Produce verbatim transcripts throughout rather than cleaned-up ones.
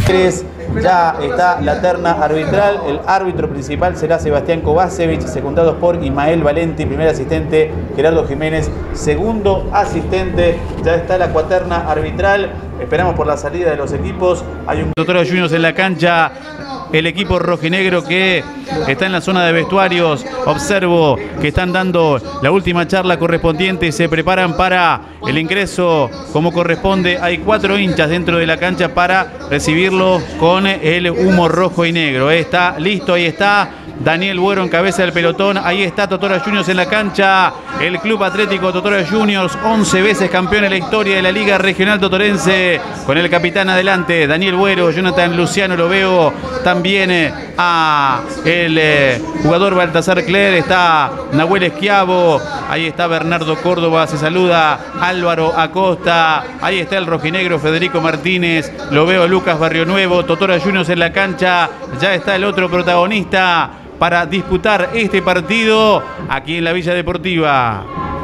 Ya está la terna arbitral. El árbitro principal será Sebastián Kovacevic, secundados por Ismael Valenti, primer asistente Gerardo Jiménez, segundo asistente. Ya está la cuaterna arbitral. Esperamos por la salida de los equipos. Hay un Totora Juniors en la cancha. El equipo rojinegro que está en la zona de vestuarios. Observo que están dando la última charla correspondiente. Se preparan para el ingreso como corresponde. Hay cuatro hinchas dentro de la cancha para recibirlo con el humo rojo y negro. Está listo, ahí está Daniel Buero en cabeza del pelotón. Ahí está Totora Juniors en la cancha. El Club Atlético Totora Juniors, once veces campeón en la historia de la Liga Regional Totorense. Con el capitán adelante, Daniel Buero, Jonathan Luciano, lo veo también eh, a el eh, jugador Baltasar Cler. Está Nahuel Esquiavo. Ahí está Bernardo Córdoba. Se saluda Álvaro Acosta. Ahí está el rojinegro Federico Martínez. Lo veo Lucas Barrionuevo. Totora Juniors en la cancha. Ya está el otro protagonista para disputar este partido aquí en la Villa Deportiva.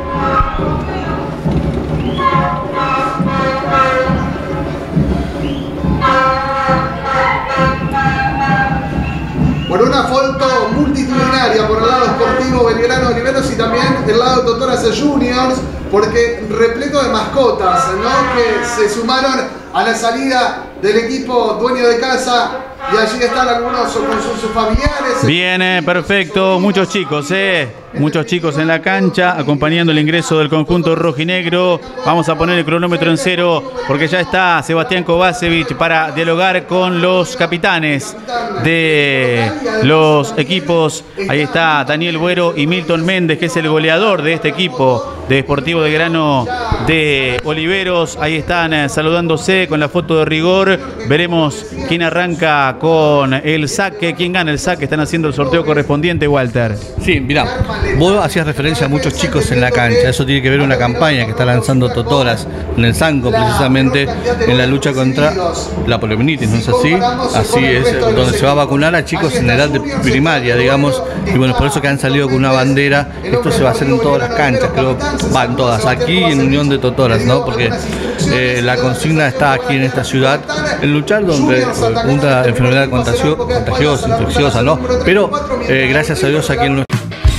Bueno, una foto multitudinaria por el lado esportivo Belgrano Oliveros y también del lado de Totora Juniors, porque repleto de mascotas, ¿no?, que se sumaron a la salida del equipo dueño de casa. Y allí están algunos con sus, sus familiares. Bien, perfecto. Muchos chicos, ¿eh? Muchos chicos en la cancha acompañando el ingreso del conjunto rojinegro. Vamos a poner el cronómetro en cero porque ya está Sebastián Kovacevic para dialogar con los capitanes de los equipos. Ahí está Daniel Buero y Milton Méndez, que es el goleador de este equipo de Sportivo Belgrano de Oliveros. Ahí están saludándose con la foto de rigor. Veremos quién arranca con el saque, quién gana el saque. Están haciendo el sorteo correspondiente, Walter. Sí, mirá, vos hacías referencia a muchos chicos en la cancha. Eso tiene que ver una campaña que está lanzando Totoras en el Sanco, precisamente en la lucha contra la poliomielitis, ¿no es así? Así es, donde se va a vacunar a chicos en edad de primaria, digamos. Y bueno, por eso que han salido con una bandera. Esto se va a hacer en todas las canchas, creo, van todas, aquí en Unión de Totoras, ¿no? Porque eh, la consigna está aquí en esta ciudad, en luchar donde una enfermedad contagio, contagiosa, infecciosa, ¿no? Pero eh, gracias a Dios aquí en nuestro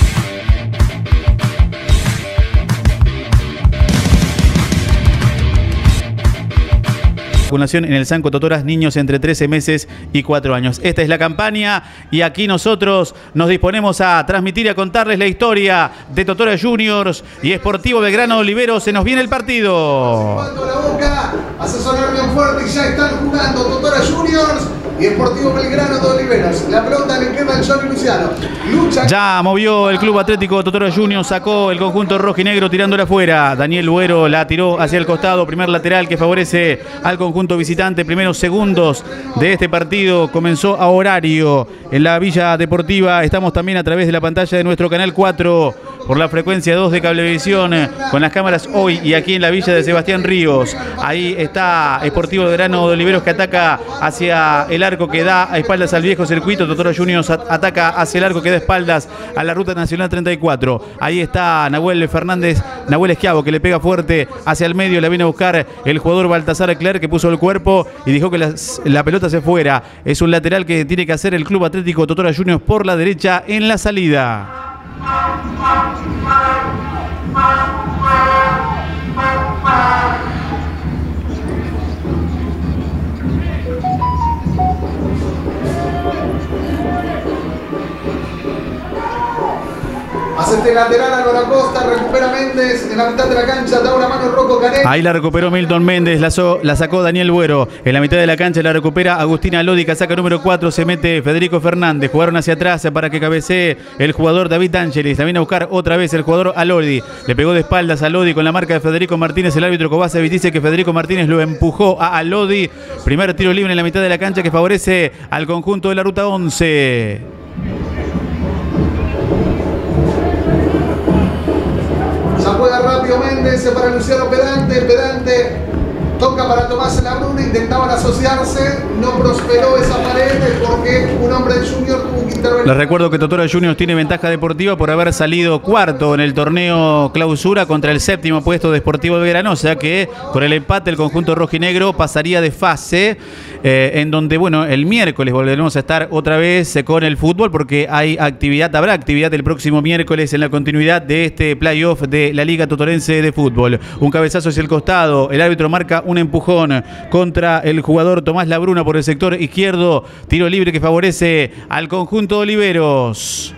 vacunación en el Sanco Totoras, niños entre trece meses y cuatro años. Esta es la campaña y aquí nosotros nos disponemos a transmitir y a contarles la historia de Totora Juniors y Sportivo Belgrano Oliveros. Se nos viene el partido. La boca, hace sonar bien fuerte y ya están jugando Totora Juniors y Sportivo Belgrano de Oliveros. La pelota le queda al Johnny Luciano. Lucha. Ya movió el Club Atlético Totora Juniors, sacó el conjunto rojinegro tirándola afuera. Daniel Buero la tiró hacia el costado, primer lateral que favorece al conjunto visitante. Primeros segundos de este partido comenzó a horario en la Villa Deportiva. Estamos también a través de la pantalla de nuestro canal cuatro por la frecuencia dos de Cablevisión, con las cámaras hoy y aquí en la Villa de Sebastián Ríos. Ahí está Sportivo Belgrano de Oliveros que ataca hacia el arco que da a espaldas al viejo circuito. Totora Juniors ataca hacia el arco que da espaldas a la Ruta Nacional treinta y cuatro. Ahí está Nahuel Fernández, Nahuel Esquiavo, que le pega fuerte hacia el medio. La viene a buscar el jugador Baltasar Cler, que puso el cuerpo y dijo que la, la pelota se fuera. Es un lateral que tiene que hacer el Club Atlético Totora Juniors por la derecha en la salida. Hace este lateral a Álvaro Acosta, recupera Méndez en la mitad de la cancha, da una mano Rocco Canel. Ahí la recuperó Milton Méndez, la, so, la sacó Daniel Buero. En la mitad de la cancha la recupera Agustina Lódica, saca número cuatro, se mete Federico Fernández. Jugaron hacia atrás para que cabecee el jugador David Ángeles. La viene a buscar otra vez el jugador Alodi. Le pegó de espaldas a Lodi con la marca de Federico Martínez. El árbitro Kovacevic dice que Federico Martínez lo empujó a Alodi. Primer tiro libre en la mitad de la cancha que favorece al conjunto de la Ruta once. Ya juega rápido Méndez para Luciano Pedante. Pedante Toca para Tomás Labruna, intentaban asociarse, no prosperó esa pared porque un hombre de Junior tuvo que intervenir. Les recuerdo que Totora Juniors tiene ventaja deportiva por haber salido cuarto en el torneo clausura contra el séptimo puesto de Sportivo Belgrano, o sea que con el empate el conjunto rojinegro pasaría de fase, eh, en donde, bueno, el miércoles volveremos a estar otra vez con el fútbol porque hay actividad, habrá actividad el próximo miércoles en la continuidad de este playoff de la Liga Totorense de Fútbol. Un cabezazo hacia el costado, el árbitro marca un empujón contra el jugador Tomás Labruna por el sector izquierdo, tiro libre que favorece al conjunto de Oliveros.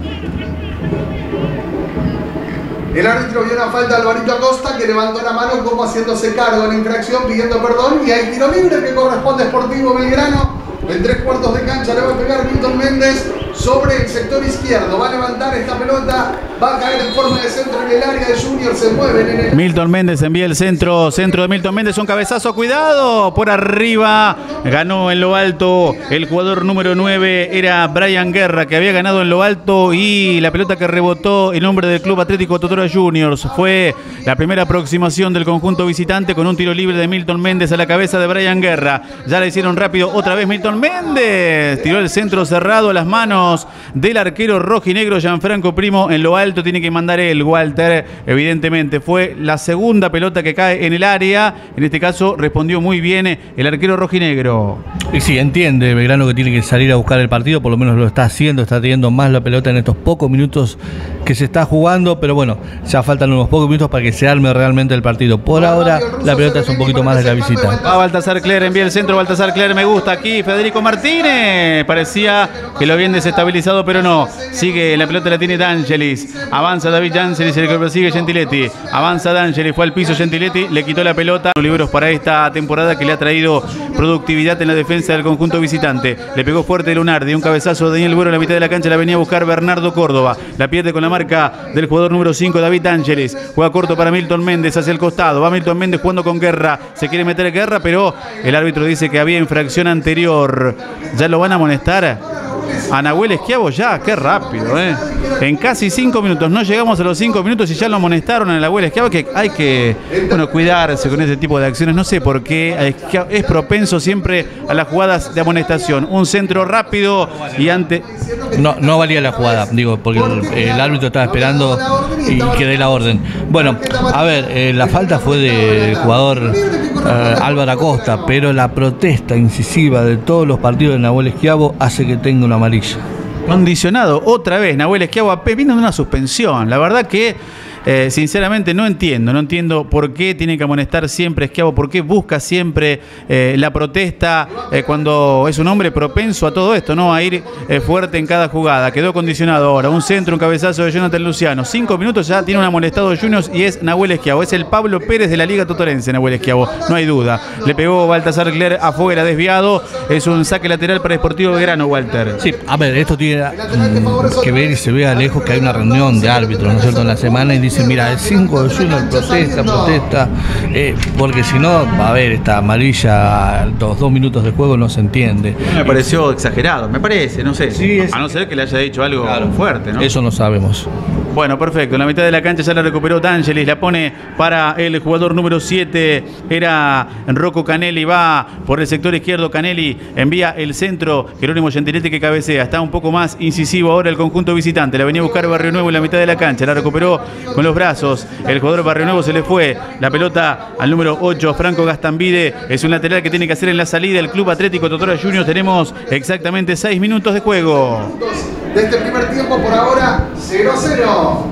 El árbitro vio una falta de Alvarito Acosta que levantó la mano como haciéndose cargo de la infracción, pidiendo perdón, y hay tiro libre que corresponde a Sportivo Belgrano. En tres cuartos de cancha le va a pegar Milton Méndez sobre el sector izquierdo. Va a levantar esta pelota, va a caer en forma de centro en el área de Junior. Se mueven en el... Milton Méndez envía el centro, centro de Milton Méndez, un cabezazo, cuidado, por arriba, ganó en lo alto, el jugador número nueve era Brian Guerra, que había ganado en lo alto, y la pelota que rebotó en nombre del Club Atlético Totora Juniors. Fue la primera aproximación del conjunto visitante con un tiro libre de Milton Méndez a la cabeza de Brian Guerra. Ya la hicieron rápido, otra vez Milton Méndez, tiró el centro cerrado a las manos del arquero rojinegro Gianfranco Primo. En lo alto tiene que mandar él, Walter, evidentemente. Fue la segunda pelota que cae en el área. En este caso respondió muy bien el arquero rojinegro. Y sí, entiende Belgrano que tiene que salir a buscar el partido, por lo menos lo está haciendo, está teniendo más la pelota en estos pocos minutos que se está jugando, pero bueno, ya faltan unos pocos minutos para que se arme realmente el partido. Por ahora la pelota es un poquito más de la visita. Va Baltasar Cler, envía el centro, Baltasar Cler, me gusta aquí, Federico Martínez, parecía que lo habían desestabilizado, pero no, sigue, la pelota la tiene D'Angelis, avanza David D'Angelis, el que persigue Gentiletti, avanza D'Angelis, fue al piso Gentiletti, le quitó la pelota. Los libros para esta temporada que le ha traído productividad en la defensa del conjunto visitante. Le pegó fuerte Lunardi, un cabezazo de Daniel Güero en la mitad de la cancha, la venía a buscar Bernardo Córdoba, la pierde con la marca del jugador número cinco, David D'Angelis, juega corto para Milton Méndez hacia el costado, va Milton Méndez jugando con Guerra, se quiere meter en Guerra, pero el árbitro dice que había infracción anterior. ¿Ya lo van a amonestar a Nahuel Esquiavo? Ya, qué rápido, ¿eh? En casi cinco minutos, no llegamos a los cinco minutos y ya lo amonestaron a Nahuel Esquiavo, que hay que, bueno, cuidarse con ese tipo de acciones. No sé por qué es propenso siempre a las jugadas de amonestación. Un centro rápido y ante... No, no valía la jugada, digo, porque el, el árbitro estaba esperando y que dé la orden. Bueno, a ver, eh, la falta fue del jugador eh, Álvaro Acosta, pero la protesta incisiva de todos los partidos de Nahuel Esquiavo hace que tenga una amarilla. Condicionado otra vez Nahuel Esquiavo, viene de una suspensión. La verdad que Eh, sinceramente no entiendo, no entiendo por qué tiene que amonestar siempre Esquiavo, por qué busca siempre eh, la protesta eh, cuando es un hombre propenso a todo esto, ¿no? A ir eh, fuerte en cada jugada. Quedó condicionado ahora, un centro, un cabezazo de Jonathan Luciano. Cinco minutos ya tiene un amonestado Juniors y es Nahuel Esquiavo. Es el Pablo Pérez de la Liga Totorense, Nahuel Esquiavo, no hay duda. Le pegó Baltasar Cler afuera, desviado. Es un saque lateral para Sportivo Belgrano, Walter. Sí, a ver, esto tiene mm, que ver y se ve a lejos que hay una reunión de árbitros, ¿no es cierto?, en la semana, y dice, mira, el cinco de Junior protesta, protesta, eh, porque si no, va a haber esta amarilla, los dos minutos de juego no se entiende. Me pareció exagerado, me parece, no sé. Sí, es... A no ser que le haya dicho algo claro, fuerte, ¿no? Eso no sabemos. Bueno, perfecto. En la mitad de la cancha ya la recuperó D'Angelis. La pone para el jugador número siete. Era Rocco Canelli. Va por el sector izquierdo. Canelli envía el centro. Jerónimo Gentiletti que cabecea. Está un poco más incisivo ahora el conjunto visitante. La venía a buscar Barrio Nuevo en la mitad de la cancha. La recuperó con los brazos. El jugador Barrio Nuevo se le fue. La pelota al número ocho. Franco Gastambide. Es un lateral que tiene que hacer en la salida el Club Atlético Totora Juniors. Tenemos exactamente seis minutos de juego. De este primer tiempo por ahora cero a cero.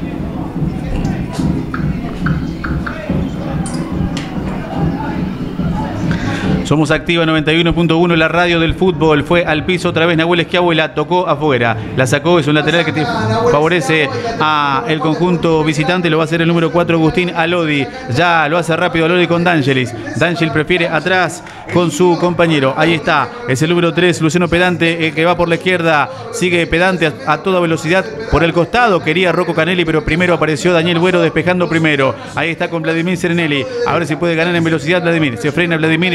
Somos Activa noventa y uno punto uno, la radio del fútbol. Fue al piso otra vez Nahuel Esquiavo y la tocó afuera. La sacó, es un lateral que te favorece a el conjunto visitante. Lo va a hacer el número cuatro, Agustín Alodi. Ya lo hace rápido Alodi con D'Angelis. D'Angelis prefiere atrás con su compañero. Ahí está, es el número tres, Luciano Pedante, el que va por la izquierda. Sigue Pedante a, a toda velocidad por el costado. Quería Rocco Canelli, pero primero apareció Daniel Güero despejando primero. Ahí está con Vladimir Serenelli. A ver si puede ganar en velocidad Vladimir. Se frena Vladimir. Jugando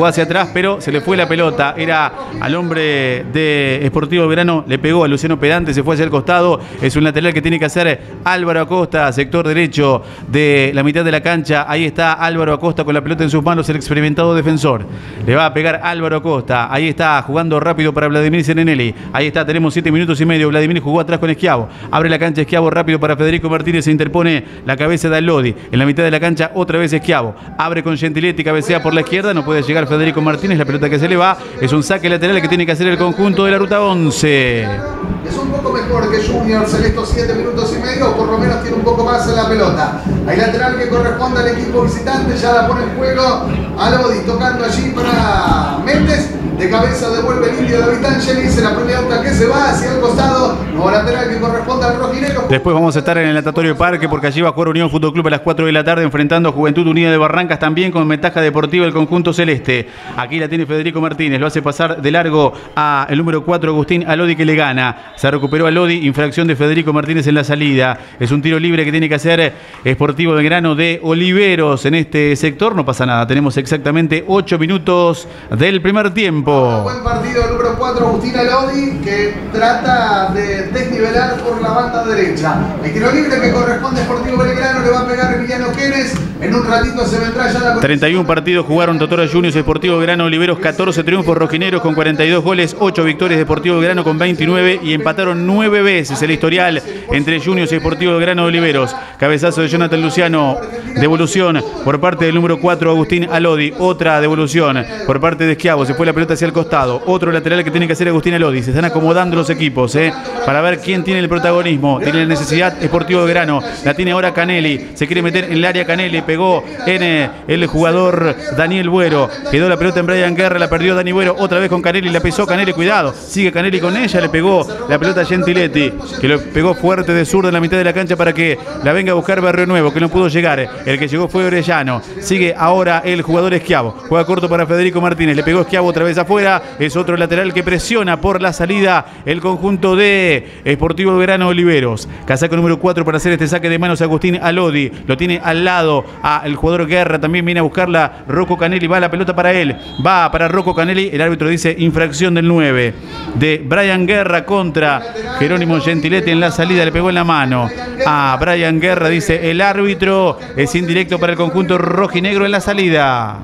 jugó hacia atrás, pero se le fue la pelota. Era al hombre de Sportivo Belgrano, le pegó a Luciano Pedante, se fue hacia el costado. Es un lateral que tiene que hacer Álvaro Acosta, sector derecho de la mitad de la cancha. Ahí está Álvaro Acosta con la pelota en sus manos, el experimentado defensor. Le va a pegar Álvaro Acosta. Ahí está jugando rápido para Vladimir Serenelli. Ahí está, tenemos siete minutos y medio. Vladimir jugó atrás con Schiavo. Abre la cancha Schiavo rápido para Federico Martínez. Se interpone la cabeza de Lodi. En la mitad de la cancha otra vez Schiavo. Abre con Gentiletti, cabecea por la izquierda. No puede llegar Federico Martínez. La pelota que se le va es un saque lateral que tiene que hacer el conjunto de la ruta once. Es un poco mejor que Juniors en estos siete minutos y medio, o por lo menos tiene un poco más en la pelota. Hay lateral que corresponde al equipo visitante, ya la pone en juego a Lodi, tocando allí para Méndez. De cabeza devuelve el indio David Angelis, en la pelota que se va hacia el costado. Nuevo lateral que corresponde al rojinegro. Después vamos a estar en el Natatorio Parque, porque allí va a jugar Unión Fútbol Club a las cuatro de la tarde, enfrentando a Juventud Unida de Barrancas, también con ventaja deportiva el conjunto celeste. Aquí la tiene Federico Martínez, lo hace pasar de largo a el número cuatro, Agustín Alodi, que le gana. Se recuperó Alodi, infracción de Federico Martínez en la salida. Es un tiro libre que tiene que hacer Sportivo Belgrano de Oliveros en este sector. No pasa nada, tenemos exactamente ocho minutos del primer tiempo. Buen partido el número cuatro, Agustín Alodi, que trata de desnivelar por la banda derecha. El tiro libre que corresponde a Sportivo Belgrano le va a pegar Emiliano Quenes. En un ratito se vendrá ya la... treinta y uno partidos jugaron Totora Juniors, Sportivo Belgrano, Oliveros, catorce triunfos rojineros con cuarenta y dos goles, ocho victorias de Sportivo Belgrano con veintinueve y empataron nueve veces el historial entre Juniors y Sportivo Belgrano Oliveros. Cabezazo de Jonathan Luciano, devolución por parte del número cuatro, Agustín Alodi, otra devolución por parte de Schiavo, se fue la pelota hacia el costado, otro lateral que tiene que hacer Agustín Alodi. Se están acomodando los equipos eh, para ver quién tiene el protagonismo. Tiene la necesidad Sportivo Belgrano, la tiene ahora Canelli, se quiere meter en el área Canelli, pegó en eh, el jugador Daniel Buero, quedó la pelota en Brian Guerra, la perdió Dani Buero, otra vez con Canelli, la pisó Canelli, cuidado, sigue Canelli con ella, le pegó la pelota a Gentiletti, que lo pegó fuerte de zurda en la mitad de la cancha para que la venga a buscar Barrio Nuevo, que no pudo llegar. El que llegó fue Orellano, sigue ahora el jugador Schiavo, juega corto para Federico Martínez, le pegó Schiavo otra vez afuera. Es otro lateral que presiona por la salida el conjunto de Sportivo Belgrano Oliveros. Casaco número cuatro para hacer este saque de manos Agustín Alodi. Lo tiene al lado al jugador Guerra. También viene a buscarla Rocco Canelli. Va la pelota para él. Va para Rocco Canelli. El árbitro dice infracción del nueve. De Brian Guerra contra Jerónimo Gentiletti en la salida. Le pegó en la mano a Brian Guerra. Dice el árbitro. Es indirecto para el conjunto rojinegro en la salida.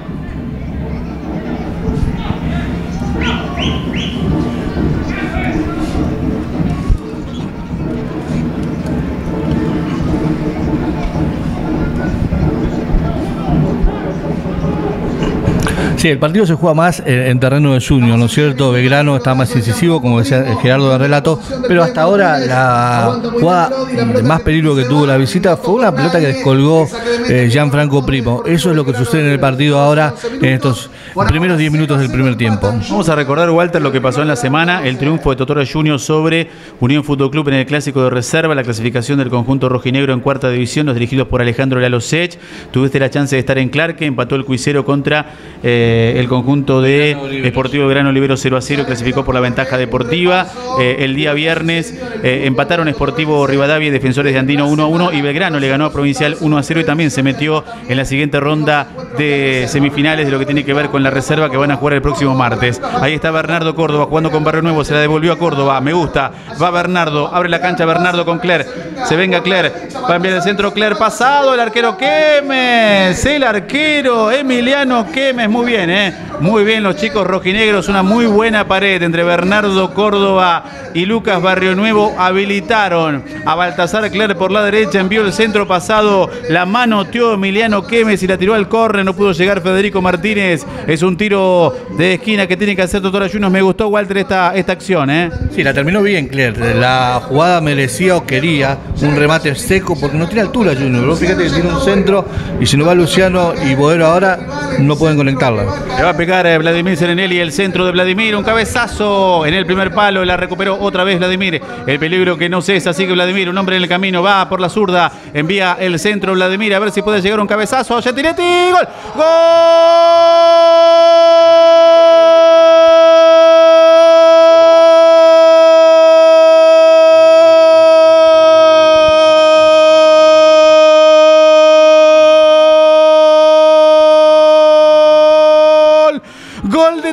Sí, el partido se juega más en, en terreno de Junior, ¿no es cierto? Belgrano está más incisivo, como decía Gerardo de relato, pero hasta ahora la jugada de más peligro que tuvo la visita fue una pelota que descolgó eh, Gianfranco Primo. Eso es lo que sucede en el partido ahora, en estos primeros diez minutos del primer tiempo. Vamos a recordar, Walter, lo que pasó en la semana, el triunfo de Totora Juniors sobre Unión Fútbol Club en el Clásico de Reserva, la clasificación del conjunto rojinegro en cuarta división, los dirigidos por Alejandro Lalo Sech. Tuviste la chance de estar en Clarke, empató el Cuicero contra eh, el conjunto de Sportivo Belgrano Oliveros cero a cero, clasificó por la ventaja deportiva. Eh, el día viernes eh, empataron Sportivo Rivadavia y Defensores de Andino uno a uno y Belgrano le ganó a Provincial uno a cero y también se metió en la siguiente ronda de semifinales de lo que tiene que ver con la reserva que van a jugar el próximo martes. Ahí está Bernardo Córdoba jugando con Barrio Nuevo, se la devolvió a Córdoba, me gusta, va Bernardo, abre la cancha Bernardo con Cler, se venga Cler, va a enviar el centro Cler, pasado el arquero Quemes, el arquero Emiliano Quemes, muy bien, eh, muy bien los chicos rojinegros, una muy buena pared entre Bernardo Córdoba y Lucas Barrio Nuevo, habilitaron a Baltasar Cler por la derecha, envió el centro pasado, la mano teó Emiliano Quemes y la tiró al córner, no pudo llegar Federico Martínez, es un tiro de esquina que tiene que hacer Totora Juniors. Me gustó, Walter, esta, esta acción, ¿eh? Sí, la terminó bien, Cler. La jugada merecía o quería un remate seco porque no tiene altura Junior. Vos fíjate que tiene un centro y si no va Luciano y Boero ahora, no pueden conectarla. Le va a pegar a Vladimir Serenelli, el centro de Vladimir, un cabezazo en el primer palo, la recuperó otra vez Vladimir. El peligro que no cesa, sigue Vladimir, un hombre en el camino, va por la zurda, envía el centro Vladimir, a ver si puede llegar un cabezazo. Gentiletti, gol, gol.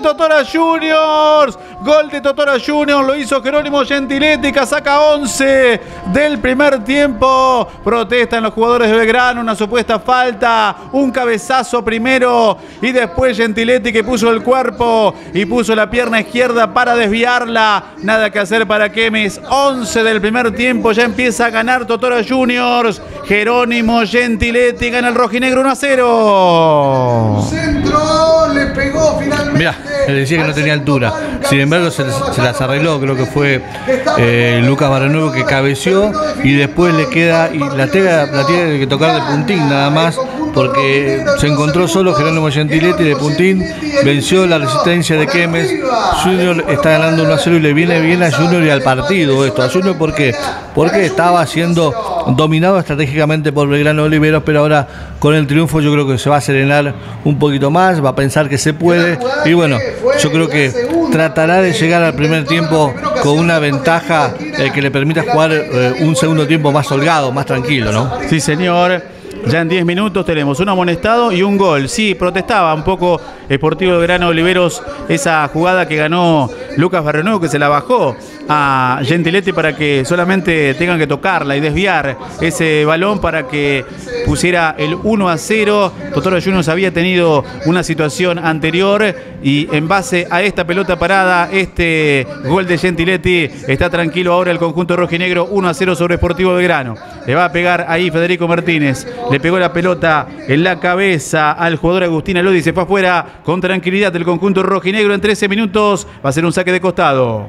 Totora Juniors. Gol de Totora Juniors, lo hizo Jerónimo Gentiletti, saca once del primer tiempo. Protestan los jugadores de Belgrano, una supuesta falta, un cabezazo primero y después Gentiletti que puso el cuerpo y puso la pierna izquierda para desviarla. Nada que hacer para Quemes. once del primer tiempo, ya empieza a ganar Totora Juniors. Jerónimo Gentiletti gana el rojinegro uno a cero. Centro, le pegó finalmente. Mirá, le decía que no tenía altura. Sin embargo, se, se las arregló. Creo que fue eh, Lucas Barrenuevo que cabeció y después le queda. Y la, tega, la tiene que tocar de puntín nada más, porque se encontró solo Jerónimo Gentiletti de puntín. Venció la resistencia de Quemes. Junior está ganando uno a cero y le viene bien a Junior y al partido esto. A Junior, ¿por qué? Porque estaba siendo dominado estratégicamente por Belgrano Oliveros, pero ahora con el triunfo yo creo que se va a serenar un poquito más, va a pensar que se puede y bueno, yo creo que tratará de llegar al primer tiempo con una ventaja eh, que le permita jugar eh, un segundo tiempo más holgado, más tranquilo, ¿no? Sí, señor. Ya en diez minutos tenemos un amonestado y un gol. Sí, protestaba un poco Sportivo Belgrano Oliveros esa jugada que ganó Lucas Barrenuevo, que se la bajó a Gentiletti para que solamente tengan que tocarla y desviar ese balón para que pusiera el uno a cero. Totora Juniors había tenido una situación anterior y en base a esta pelota parada, este gol de Gentiletti, está tranquilo ahora el conjunto rojinegro. Uno a cero sobre Sportivo Belgrano. Le va a pegar ahí Federico Martínez. Le pegó la pelota en la cabeza al jugador Agustín Alodi. Se fue afuera con tranquilidad el conjunto rojinegro. En trece minutos va a ser un saque de costado.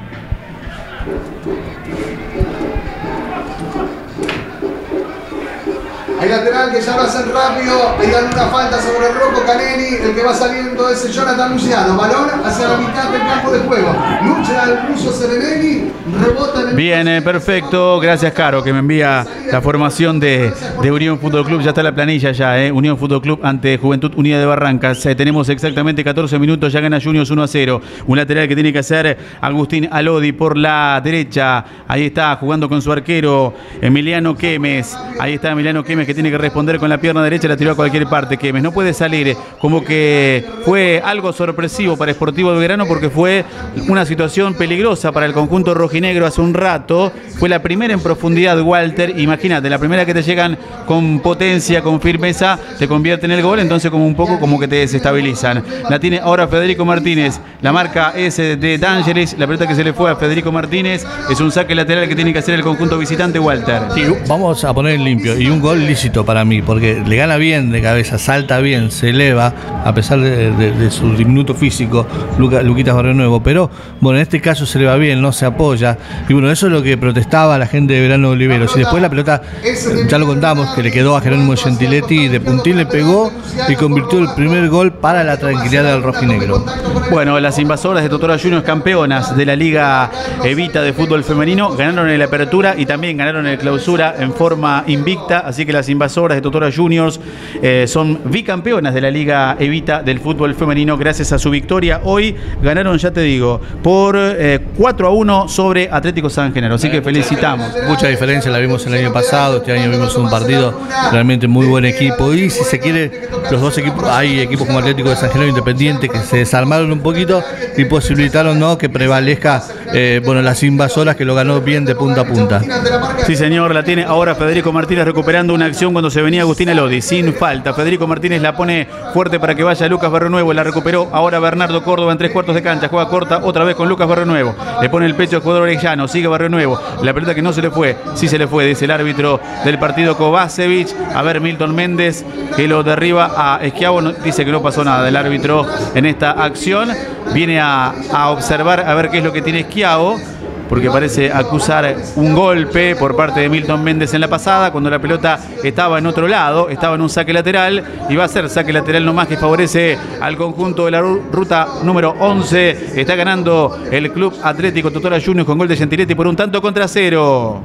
Hay lateral que ya lo hacen rápido. Hay una falta sobre el Rocco Canelli. El que va saliendo es el Jonathan Luciano. Balón hacia la mitad del campo de juego. Lucha al ruso Serenelli. Rebota en el... Bien, eh, perfecto. Gracias, Caro, que me envía la formación de, de Unión Fútbol Club. Ya está la planilla ya, eh. Unión Fútbol Club ante Juventud Unida de Barrancas. Eh, tenemos exactamente catorce minutos. Ya gana Juniors uno a cero. Un lateral que tiene que hacer Agustín Alodi por la derecha. Ahí está jugando con su arquero Emiliano Quemes. Ahí está Emiliano Quemes, que tiene que responder con la pierna derecha, la tiró a cualquier parte. Quemes no puede salir, como que fue algo sorpresivo para Sportivo Belgrano porque fue una situación peligrosa para el conjunto rojinegro hace un rato. Fue la primera en profundidad, Walter. Imagínate, la primera que te llegan con potencia, con firmeza, te convierte en el gol, entonces como un poco como que te desestabilizan. La tiene ahora Federico Martínez, la marca es de D'Angelis, la pelota que se le fue a Federico Martínez, es un saque lateral que tiene que hacer el conjunto visitante, Walter. Sí, vamos a poner en limpio y un gol lícito para mí, porque le gana bien de cabeza, salta bien, se eleva, a pesar de, de, de su diminuto físico, Luca, Luquitas Barrenuevo, pero bueno, en este caso se le va bien, no se apoya, y bueno, eso es lo que protestaba la gente de Belgrano Oliveros, y después la pelota, ya lo contamos, que le quedó a Jerónimo Gentiletti, de puntín le pegó y convirtió el primer gol para la tranquilidad del rojinegro. Bueno, las invasoras de Totora Juniors, campeonas de la Liga Evita de fútbol femenino, ganaron en la apertura y también ganaron en la clausura en forma invicta, así que las invasoras de Totora Juniors eh, son bicampeonas de la Liga Evita del fútbol femenino gracias a su victoria. Hoy ganaron, ya te digo, por eh, cuatro a uno sobre Atlético San Genaro, así que felicitamos. Mucha diferencia, la vimos el año pasado, este año vimos un partido realmente muy buen equipo y si se quiere, los dos equipos, hay equipos como Atlético de San Genaro Independiente que se desarmaron un poquito y posibilitaron, ¿no?, que prevalezca eh, bueno, las invasoras, que lo ganó bien de punta a punta. Sí, señor, la tiene ahora Federico Martínez recuperando una acción cuando se venía Agustín Alodi, sin falta. Federico Martínez la pone fuerte para que vaya Lucas Barrenuevo, la recuperó ahora Bernardo Córdoba en tres cuartos de cancha, juega corta otra vez con Lucas Barrenuevo, le pone el pecho al jugador orellano, sigue Barrenuevo, la pelota que no se le fue, sí se le fue, dice el árbitro del partido Kovacevic. A ver, Milton Méndez que lo derriba a Esquiavo, no, dice que no pasó nada el árbitro en esta acción, viene a, a observar a ver qué es lo que tiene Esquiavo, porque parece acusar un golpe por parte de Milton Méndez en la pasada, cuando la pelota estaba en otro lado, estaba en un saque lateral, y va a ser saque lateral nomás que favorece al conjunto de la ruta número once. Está ganando el Club Atlético Totora Juniors con gol de Gentiletti por un tanto contra cero.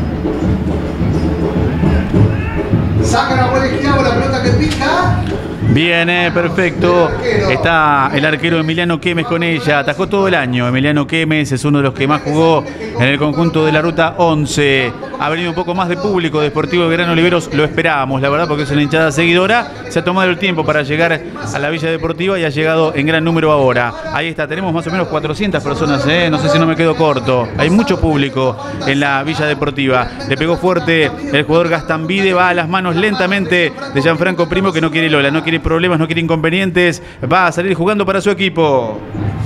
Sacan a Esquiavo, la pelota que pica. Bien, eh, perfecto. Está el arquero Emiliano Quemes con ella. Atajó todo el año. Emiliano Quemes es uno de los que más jugó en el conjunto de la Ruta once. Ha venido un poco más de público de Sportivo Belgrano Oliveros. Lo esperábamos, la verdad, porque es una hinchada seguidora. Se ha tomado el tiempo para llegar a la Villa Deportiva y ha llegado en gran número ahora. Ahí está, tenemos más o menos cuatrocientas personas, ¿eh? No sé si no me quedo corto. Hay mucho público en la Villa Deportiva. Le pegó fuerte el jugador Gastambide. Va a las manos lentamente de Gianfranco Primo, que no quiere Lola, no quiere problemas, no quiere inconvenientes. Va a salir jugando para su equipo.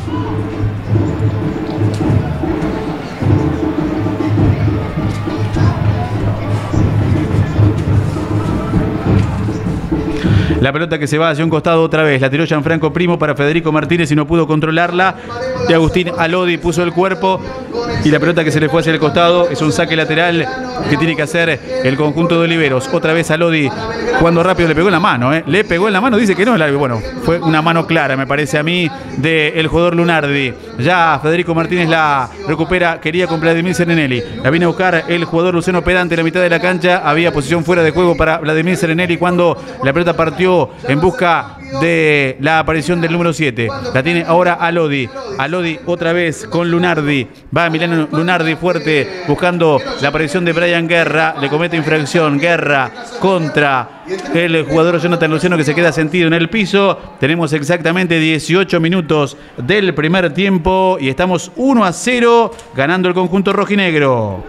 La pelota que se va hacia un costado otra vez. La tiró Gianfranco Primo para Federico Martínez y no pudo controlarla. De Agustín Alodi puso el cuerpo. Y la pelota que se le fue hacia el costado es un saque lateral que tiene que hacer el conjunto de Oliveros. Otra vez Alodi jugando rápido, le pegó en la mano, ¿eh? Le pegó en la mano, dice que no. Bueno, fue una mano clara, me parece a mí, del jugador Lunardi. Ya Federico Martínez la recupera, quería con Vladimir Serenelli. La viene a buscar el jugador Luciano Pedante en la mitad de la cancha. Había posición fuera de juego para Vladimir Serenelli cuando la pelota partió en busca de la aparición del número siete. La tiene ahora Alodi. Alodi otra vez con Lunardi. Va Emiliano Lunardi fuerte buscando la aparición de Brian Guerra. Le comete infracción. Guerra contra el jugador Jonathan Luciano, que se queda sentido en el piso. Tenemos exactamente dieciocho minutos del primer tiempo y estamos uno a cero ganando el conjunto rojinegro.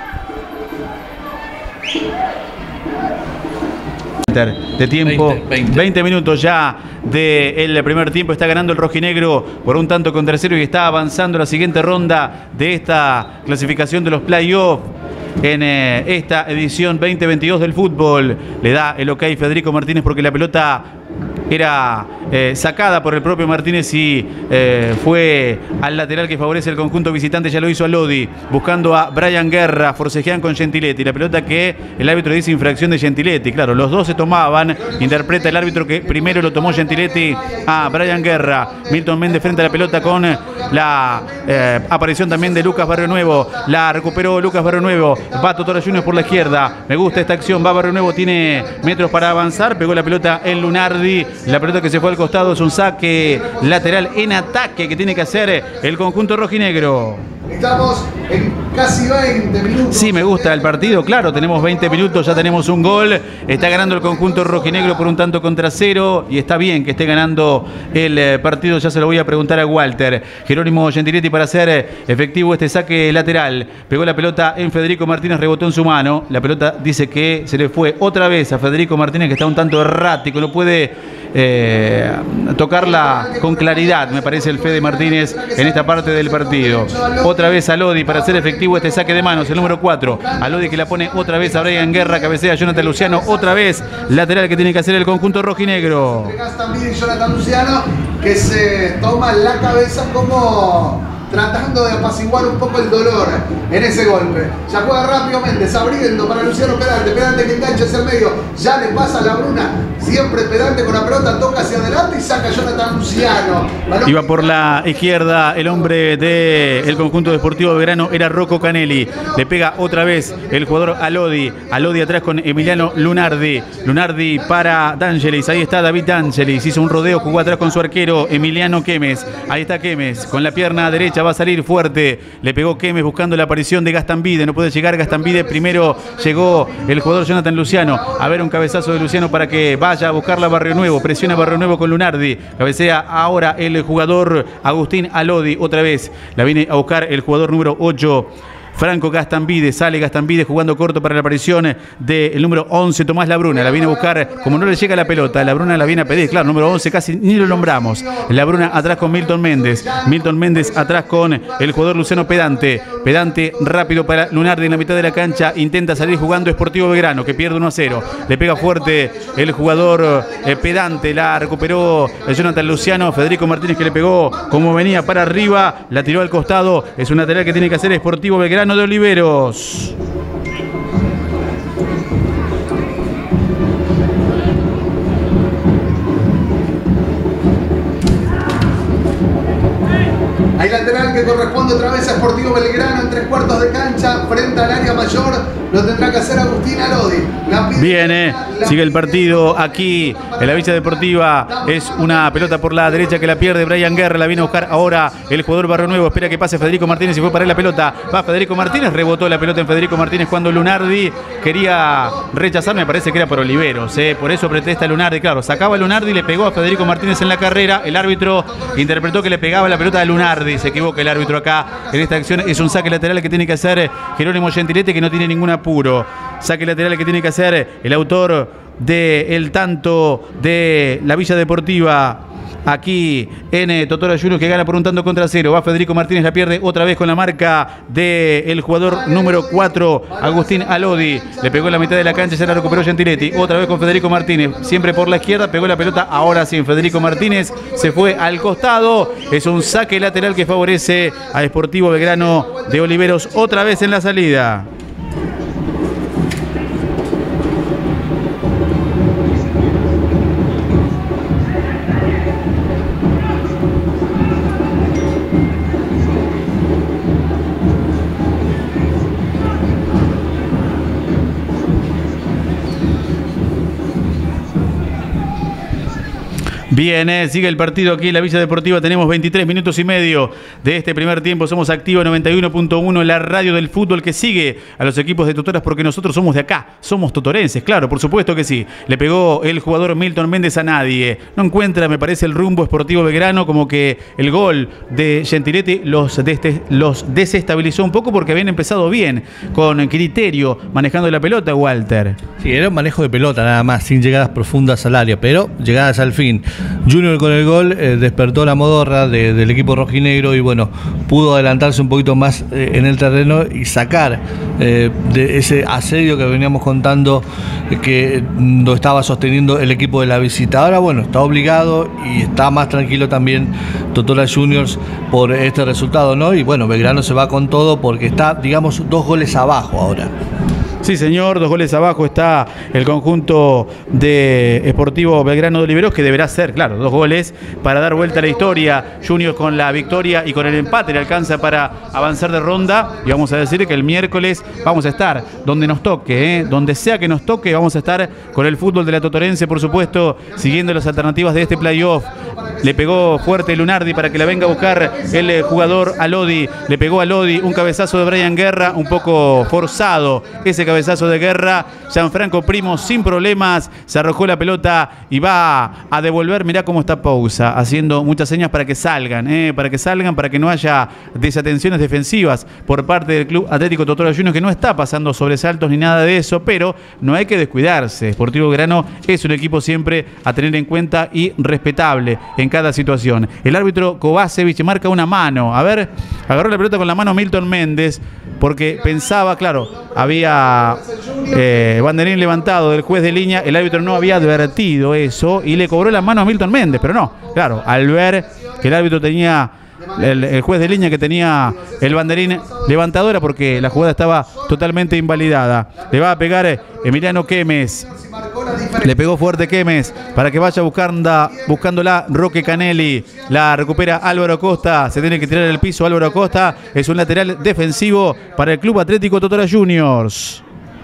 De tiempo, veinte, veinte. veinte minutos ya del primer tiempo. Está ganando el rojinegro por un tanto contra cero y está avanzando a la siguiente ronda de esta clasificación de los playoffs en eh, esta edición veinte veintidós del fútbol. Le da el ok Federico Martínez porque la pelota era eh, sacada por el propio Martínez y eh, fue al lateral que favorece el conjunto visitante. Ya lo hizo Alodi, buscando a Brian Guerra, forcejean con Gentiletti. La pelota que el árbitro dice infracción de Gentiletti. Claro, los dos se tomaban. Interpreta el árbitro que primero lo tomó Gentiletti a Brian Guerra. Milton Méndez frente a la pelota con la eh, aparición también de Lucas Barrio Nuevo. La recuperó Lucas Barrio Nuevo. Va Totora Juniors por la izquierda. Me gusta esta acción. Va Barrio Nuevo, tiene metros para avanzar. Pegó la pelota en Lunardi. La pelota que se fue al costado es un saque lateral en ataque que tiene que hacer el conjunto rojinegro. Estamos en casi veinte minutos. Sí, me gusta el partido, claro, tenemos veinte minutos, ya tenemos un gol. Está ganando el conjunto rojinegro por un tanto contra cero y está bien que esté ganando el partido. Ya se lo voy a preguntar a Walter. Jerónimo Gentiletti para hacer efectivo este saque lateral. Pegó la pelota en Federico Martínez, rebotó en su mano. La pelota dice que se le fue otra vez a Federico Martínez, que está un tanto errático, no puede Eh, tocarla con claridad, me parece el Fede Martínez en esta parte del partido. Otra vez a Lodi para hacer efectivo este saque de manos, el número cuatro. A Lodi que la pone otra vez a Brian Guerra, cabecea a Jonathan Luciano, otra vez lateral que tiene que hacer el conjunto rojinegro. También Jonathan Luciano que se toma la cabeza como tratando de apaciguar un poco el dolor en ese golpe. Ya juega rápidamente, abriendo para Luciano Pedante. Pedante que engancha hacia el medio. Ya le pasa a la Bruna. Siempre Pedante con la pelota, toca hacia adelante y saca a Jonathan Luciano. Balón. Iba por la izquierda el hombre del conjunto deportivo Belgrano, era Rocco Canelli. Le pega otra vez el jugador Alodi. Alodi atrás con Emiliano Lunardi. Lunardi para D'Angelis. Ahí está David D'Angelis. Hizo un rodeo, jugó atrás con su arquero Emiliano Quemes. Ahí está Quemes con la pierna derecha. Va a salir fuerte. Le pegó Quemes buscando la aparición de Gastambide. No puede llegar Gastambide. Primero llegó el jugador Jonathan Luciano. A ver un cabezazo de Luciano para que vaya a buscarla Barrio Nuevo. Presiona Barrio Nuevo con Lunardi. Cabecea ahora el jugador Agustín Alodi. Otra vez la viene a buscar el jugador número ocho. Franco Gastambide, sale Gastambide jugando corto para la aparición del número once, Tomás Labruna. La viene a buscar, como no le llega la pelota, Labruna la viene a pedir. Claro, número once casi ni lo nombramos. Labruna atrás con Milton Méndez. Milton Méndez atrás con el jugador Luciano Pedante. Pedante rápido para Lunardi en la mitad de la cancha. Intenta salir jugando Sportivo Belgrano, que pierde uno a cero. Le pega fuerte el jugador eh, Pedante. La recuperó el Jonathan Luciano. Federico Martínez que le pegó como venía para arriba. La tiró al costado. Es un lateral que tiene que hacer Sportivo Belgrano de Oliveros. Hay lateral que corresponde otra vez a Sportivo Belgrano en tres cuartos de cancha frente al área mayor. lo tendrá que hacer Agustín Alodi. Viene, sigue el partido aquí en la Villa Deportiva. Es una pelota por la derecha que la pierde Brian Guerra. La viene a buscar ahora el jugador Barrio Nuevo. Espera que pase Federico Martínez y fue para él la pelota. Va Federico Martínez, rebotó la pelota en Federico Martínez cuando Lunardi quería rechazar. Me parece que era por Oliveros, ¿eh? Por eso protesta Lunardi. Claro, sacaba a Lunardi y le pegó a Federico Martínez en la carrera. El árbitro interpretó que le pegaba la pelota a Lunardi. Se equivoca el árbitro acá en esta acción. Es un saque lateral que tiene que hacer Jerónimo Gentiletti, que no tiene ningún apuro. Saque lateral que tiene que hacer el autor del tanto de la Villa Deportiva. Aquí en Totora Juniors, que gana por un tanto contra cero. Va Federico Martínez, la pierde otra vez con la marca del jugador número cuatro, Agustín Alodi. Le pegó en la mitad de la cancha, ya la recuperó Gentiletti. Otra vez con Federico Martínez, siempre por la izquierda, pegó la pelota. Ahora sí, Federico Martínez se fue al costado. Es un saque lateral que favorece a Sportivo Belgrano de Oliveros otra vez en la salida. Bien, eh, sigue el partido aquí en la Villa Deportiva. Tenemos veintitrés minutos y medio de este primer tiempo. Somos Activa noventa y uno punto uno, la radio del fútbol que sigue a los equipos de Totoras, porque nosotros somos de acá, somos totorenses, claro, por supuesto que sí. Le pegó el jugador Milton Méndez a nadie. No encuentra, me parece, el rumbo Sportivo Belgrano, como que el gol de Gentiletti los, de este, los desestabilizó un poco porque habían empezado bien, con criterio, manejando la pelota, Walter. Sí, era un manejo de pelota nada más, sin llegadas profundas al área, pero llegadas al fin. Junior con el gol eh, despertó la modorra de, del equipo rojinegro y bueno, pudo adelantarse un poquito más eh, en el terreno y sacar eh, de ese asedio que veníamos contando eh, que lo estaba sosteniendo el equipo de la visita. Ahora bueno, está obligado y está más tranquilo también Totora Juniors por este resultado, ¿no? Y bueno, Belgrano se va con todo porque está, digamos, dos goles abajo ahora. Sí, señor, dos goles abajo está el conjunto de Sportivo Belgrano de Oliveros, que deberá ser, claro, dos goles para dar vuelta a la historia. Junior con la victoria y con el empate le alcanza para avanzar de ronda. Y vamos a decir que el miércoles vamos a estar donde nos toque, ¿eh? Donde sea que nos toque, vamos a estar con el fútbol de la Totorense, por supuesto, siguiendo las alternativas de este playoff. Le pegó fuerte Lunardi para que la venga a buscar el jugador Alodi. Le pegó a Lodi un cabezazo de Brian Guerra, un poco forzado ese cabezazo de Guerra. Gianfranco Primo sin problemas se arrojó la pelota y va a devolver. Mirá cómo está Pousa, haciendo muchas señas para que salgan, eh, para que salgan, para que no haya desatenciones defensivas por parte del Club Atlético Totora Juniors, que no está pasando sobresaltos ni nada de eso, pero no hay que descuidarse. Sportivo Belgrano es un equipo siempre a tener en cuenta y respetable en cada situación. El árbitro Kovacevic marca una mano. A ver, agarró la pelota con la mano Milton Méndez porque pensaba, claro, había eh, banderín levantado del juez de línea. El árbitro no había advertido eso y le cobró la mano a Milton Méndez, pero no, claro, al ver que el árbitro tenía, el, el juez de línea que tenía el banderín levantado, era porque la jugada estaba totalmente invalidada. Le va a pegar Emiliano Quemes. Le pegó fuerte Quemes para que vaya buscando, buscándola Roque Canelli. La recupera Álvaro Costa. Se tiene que tirar el piso Álvaro Costa. Es un lateral defensivo para el Club Atlético Totora Juniors.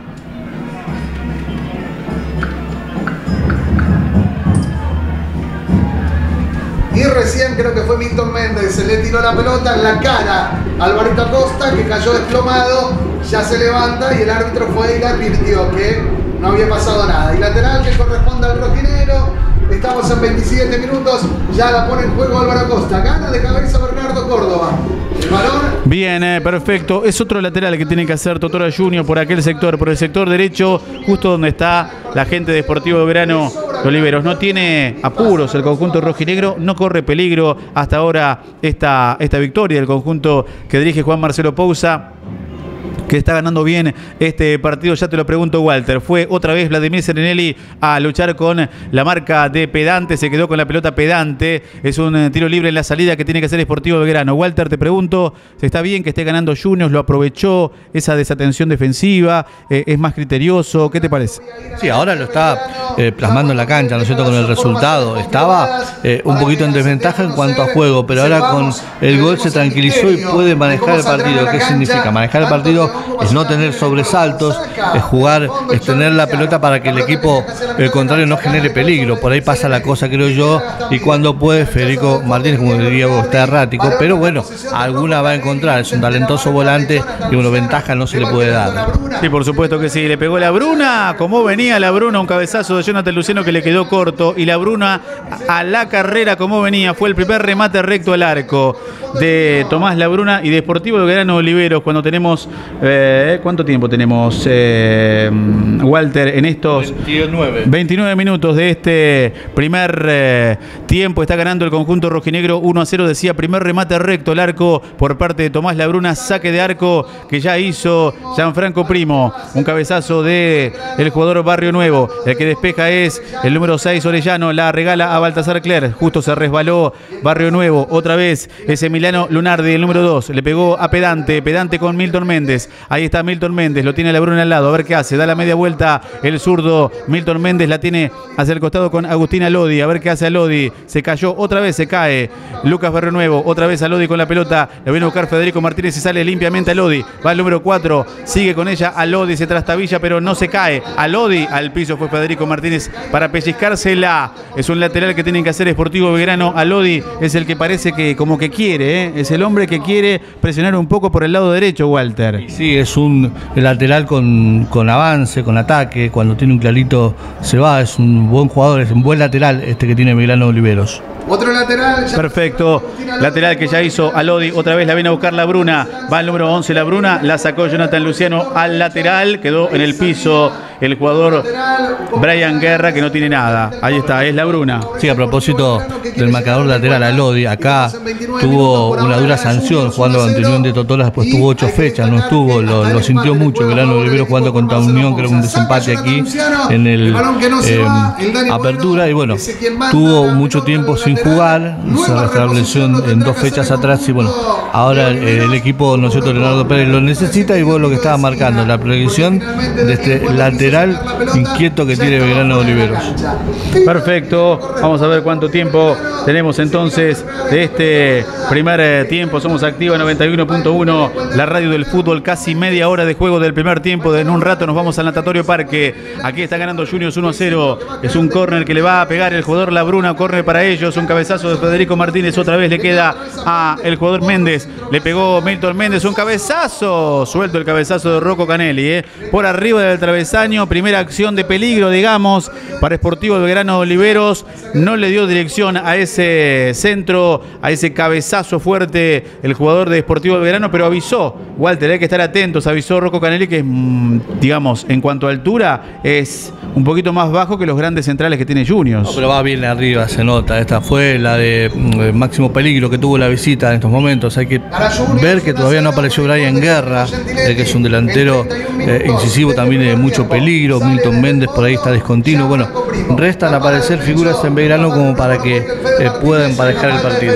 Y recién creo que fue Milton Méndez, se le tiró la pelota en la cara a Alvarito Acosta, que cayó desplomado, ya se levanta y el árbitro fue y le advirtió que no había pasado nada. Y lateral que corresponde al rojinegro. Estamos en veintisiete minutos, ya la pone en juego Álvaro Acosta. Gana de cabeza Bernardo Córdoba. El balón. Bien, eh, perfecto. Es otro lateral que tiene que hacer Totora Juniors por aquel sector, por el sector derecho, justo donde está la gente de Sportivo Belgrano de Oliveros. No tiene apuros el conjunto rojinegro, no corre peligro hasta ahora esta, esta victoria del conjunto que dirige Juan Marcelo Pousa, que está ganando bien este partido. Ya te lo pregunto, Walter. Fue otra vez Vladimir Serenelli a luchar con la marca de Pedante. Se quedó con la pelota Pedante. Es un tiro libre en la salida que tiene que hacer Sportivo Belgrano. Walter, te pregunto, ¿está bien que esté ganando Juniors? ¿Lo aprovechó esa desatención defensiva? Eh, ¿Es más criterioso? ¿Qué te parece? Sí, ahora lo está eh, plasmando en la cancha, ¿no es cierto?, con el resultado. Estaba eh, un poquito en desventaja en cuanto a juego, pero ahora con el gol se tranquilizó y puede manejar el partido. ¿Qué significa? Manejar el partido es no tener sobresaltos, es jugar, es tener la pelota para que el equipo el contrario no genere peligro. Por ahí pasa la cosa, creo yo, y cuando puede Federico Martínez, como diría vos, está errático, pero bueno, alguna va a encontrar. Es un talentoso volante y una ventaja no se le puede dar. Sí, por supuesto que sí. Le pegó la Bruna, como venía la Bruna, un cabezazo de Jonathan Luciano que le quedó corto, y la Bruna a la carrera como venía, fue el primer remate recto al arco de Tomás Labruna y de Sportivo Belgrano Oliveros. Cuando tenemos, eh, ¿cuánto tiempo tenemos, eh, Walter, en estos veintinueve. veintinueve minutos de este primer eh, tiempo? Está ganando el conjunto rojinegro uno a cero, decía, primer remate recto al arco por parte de Tomás Labruna, saque de arco que ya hizo Gianfranco Primo, un cabezazo de el jugador Barrio Nuevo. El que despeja es el número seis, Orellano, la regala a Baltasar Cler, justo se resbaló Barrio Nuevo, otra vez es Emiliano Lunardi, el número dos, le pegó a Pedante, Pedante con Milton Méndez, ahí está Milton Méndez, lo tiene Labruna al lado, a ver qué hace, da la media vuelta el zurdo Milton Méndez, la tiene hacia el costado con Agustín Alodi, a ver qué hace Alodi, se cayó, otra vez se cae Lucas Barrio Nuevo, otra vez Alodi con la pelota, la viene a buscar Federico Martínez y sale limpiamente Alodi, va el número cuatro, sigue con ella Alodi, se trastabilla pero no se cae, Alodi al piso fue Federico Martínez para pellizcársela, es un lateral que tienen que hacer Sportivo Belgrano. Alodi es el que parece que como que quiere, ¿eh? Es el hombre que quiere presionar un poco por el lado derecho, Walter. Sí, es un lateral con, con avance, con ataque, cuando tiene un clarito se va, es un buen jugador, es un buen lateral este que tiene Belgrano Oliveros. Otro lateral. Perfecto. Lateral que ya hizo Alodi. Otra vez la viene a buscar la Bruna. Va el número once la Bruna. La sacó Jonathan Luciano al lateral. Quedó en el piso el jugador Brian Guerra, que no tiene nada. Ahí está, es la Bruna. Sí, a propósito del marcador lateral Alodi, acá tuvo una dura sanción jugando ante Unión de Totola, después tuvo ocho fechas, no estuvo, lo, lo sintió mucho Belgrano Oliveros jugando contra Unión, que era un desempate aquí en el eh, Apertura, y bueno, tuvo mucho tiempo sin jugar, se restableció en dos fechas atrás y bueno, ahora el, el equipo, ¿no es cierto?, Leonardo Pérez lo necesita, y vos lo que estaba marcando, la proyección de este lateral inquieto que tiene Belgrano Oliveros. Perfecto, vamos a ver cuánto tiempo tenemos entonces de este primer tiempo. Somos Activa noventa y uno punto uno, la radio del fútbol, casi media hora de juego del primer tiempo. En un rato nos vamos al Natatorio Parque. Aquí está ganando Juniors uno a cero, es un córner que le va a pegar el jugador Labruna, córner para ellos, un cabezazo de Federico Martínez, otra vez le queda a el jugador Méndez, le pegó Milton Méndez, un cabezazo, suelto el cabezazo de Rocco Canelli, eh, por arriba del travesaño, primera acción de peligro, digamos, para Sportivo Belgrano Oliveros, no le dio dirección a ese centro, a ese cabezazo fuerte el jugador de Sportivo Belgrano, pero avisó, Walter, hay que estar atentos, avisó Rocco Canelli que, digamos, en cuanto a altura, es un poquito más bajo que los grandes centrales que tiene Juniors. No, pero va bien arriba, se nota, esta fue la de eh, máximo peligro que tuvo la visita en estos momentos. Hay que ver que todavía no apareció Brian Guerra, eh, que es un delantero eh, incisivo también de mucho peligro. Milton Méndez por ahí está discontinuo. Bueno, restan aparecer figuras en Belgrano como para que eh, puedan emparejar el partido.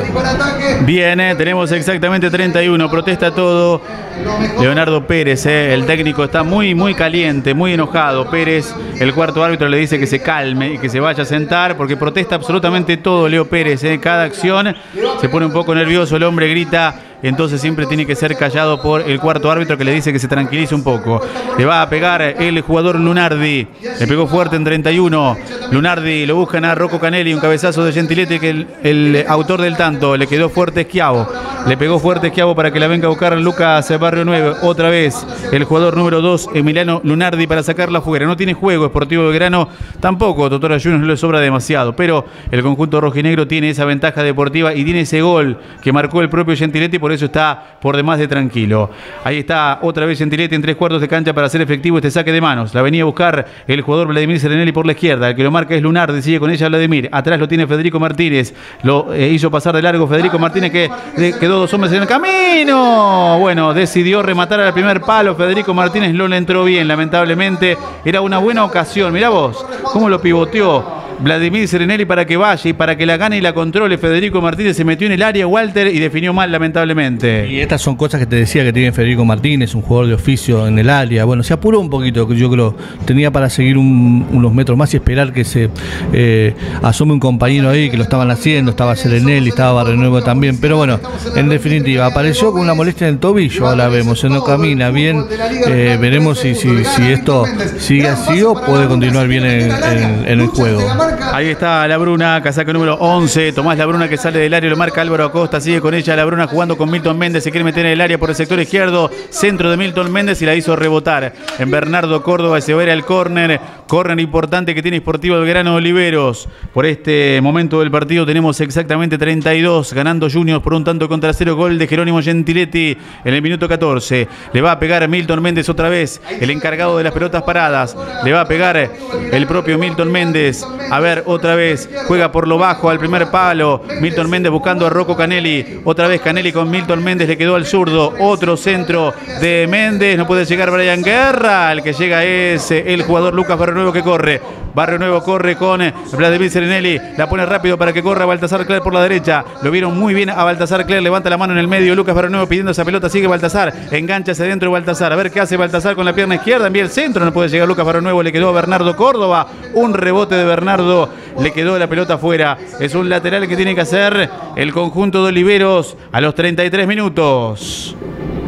Bien, eh, tenemos exactamente treinta y uno, protesta todo Leonardo Pérez, eh, el técnico está muy muy caliente, muy enojado. Pérez, el cuarto árbitro, le dice que se calme y que se vaya a sentar porque protesta absolutamente todo Leo Pérez, eh, cada acción se pone un poco nervioso, el hombre grita, entonces siempre tiene que ser callado por el cuarto árbitro, que le dice que se tranquilice un poco. Le va a pegar el jugador Lunardi, le pegó fuerte en treinta y uno, Lunardi, lo buscan a Rocco Canelli, un cabezazo de Gentiletti, que el, el autor del tanto, le quedó fuerte Schiavo, le pegó fuerte Schiavo para que la venga a buscar Lucas Barrio Nuevo, otra vez el jugador número dos, Emiliano Lunardi, para sacarla fuera. No tiene juego Sportivo Belgrano, tampoco Totora Juniors no le sobra demasiado, pero el conjunto rojinegro tiene esa ventaja deportiva y tiene ese gol que marcó el propio Gentiletti, por eso está por demás de tranquilo. Ahí está otra vez Gentiletti en tres cuartos de cancha para hacer efectivo este saque de manos. La venía a buscar el jugador Vladimir Serenelli por la izquierda, el que lo marca es Lunardi, sigue con ella Vladimir, atrás lo tiene Federico Martínez, lo eh, hizo pasar de largo Federico Martínez, que eh, quedó dos hombres en el camino. Bueno, decidió rematar al primer palo Federico Martínez, no le entró bien, lamentablemente. Era una buena ocasión, mirá vos cómo lo pivoteó Vladimir Serenelli para que vaya y para que la gane y la controle. Federico Martínez se metió en el área, Walter, y definió mal, lamentablemente. Y estas son cosas que te decía que tiene Federico Martínez, un jugador de oficio en el área. Bueno, se apuró un poquito, yo creo. Tenía para seguir un, unos metros más y esperar que se eh, asome un compañero ahí, que lo estaban haciendo. Estaba Serenelli, estaba Barrenuevo también. Pero bueno, en definitiva, apareció con una molestia en el tobillo, ahora vemos, no camina bien. Eh, veremos si, si, si esto sigue así o puede continuar bien en, en, en el juego. Ahí está Labruna, casaca número once. Tomás Labruna que sale del área, lo marca Álvaro Acosta. Sigue con ella Labruna jugando con Milton Méndez. Se quiere meter en el área por el sector izquierdo. Centro de Milton Méndez y la hizo rebotar en Bernardo Córdoba. Se va a ir al córner. Córner importante que tiene Sportivo Belgrano Oliveros. Por este momento del partido tenemos exactamente treinta y dos. Ganando Juniors por un tanto contra cero. Gol de Jerónimo Gentiletti en el minuto catorce. Le va a pegar Milton Méndez otra vez. El encargado de las pelotas paradas. Le va a pegar el propio Milton Méndez. A ver, otra vez. Juega por lo bajo al primer palo. Milton Méndez buscando a Rocco Canelli. Otra vez Canelli con Milton Méndez. Le quedó al zurdo. Otro centro de Méndez. No puede llegar Brian Guerra. El que llega es el jugador Lucas Barrenuevo que corre. Barrenuevo corre con Vladimir Serenelli. La pone rápido para que corra Baltasar Cler por la derecha. Lo vieron muy bien a Baltasar Cler. Levanta la mano en el medio. Lucas Barrenuevo pidiendo esa pelota. Sigue Baltasar. Engancha hacia adentro Baltasar. A ver qué hace Baltasar con la pierna izquierda. Envía el centro. No puede llegar Lucas Barrenuevo. Le quedó a Bernardo Córdoba. Un rebote de Bernardo. Le quedó la pelota afuera. Es un lateral que tiene que hacer el conjunto de Oliveros a los treinta y tres minutos.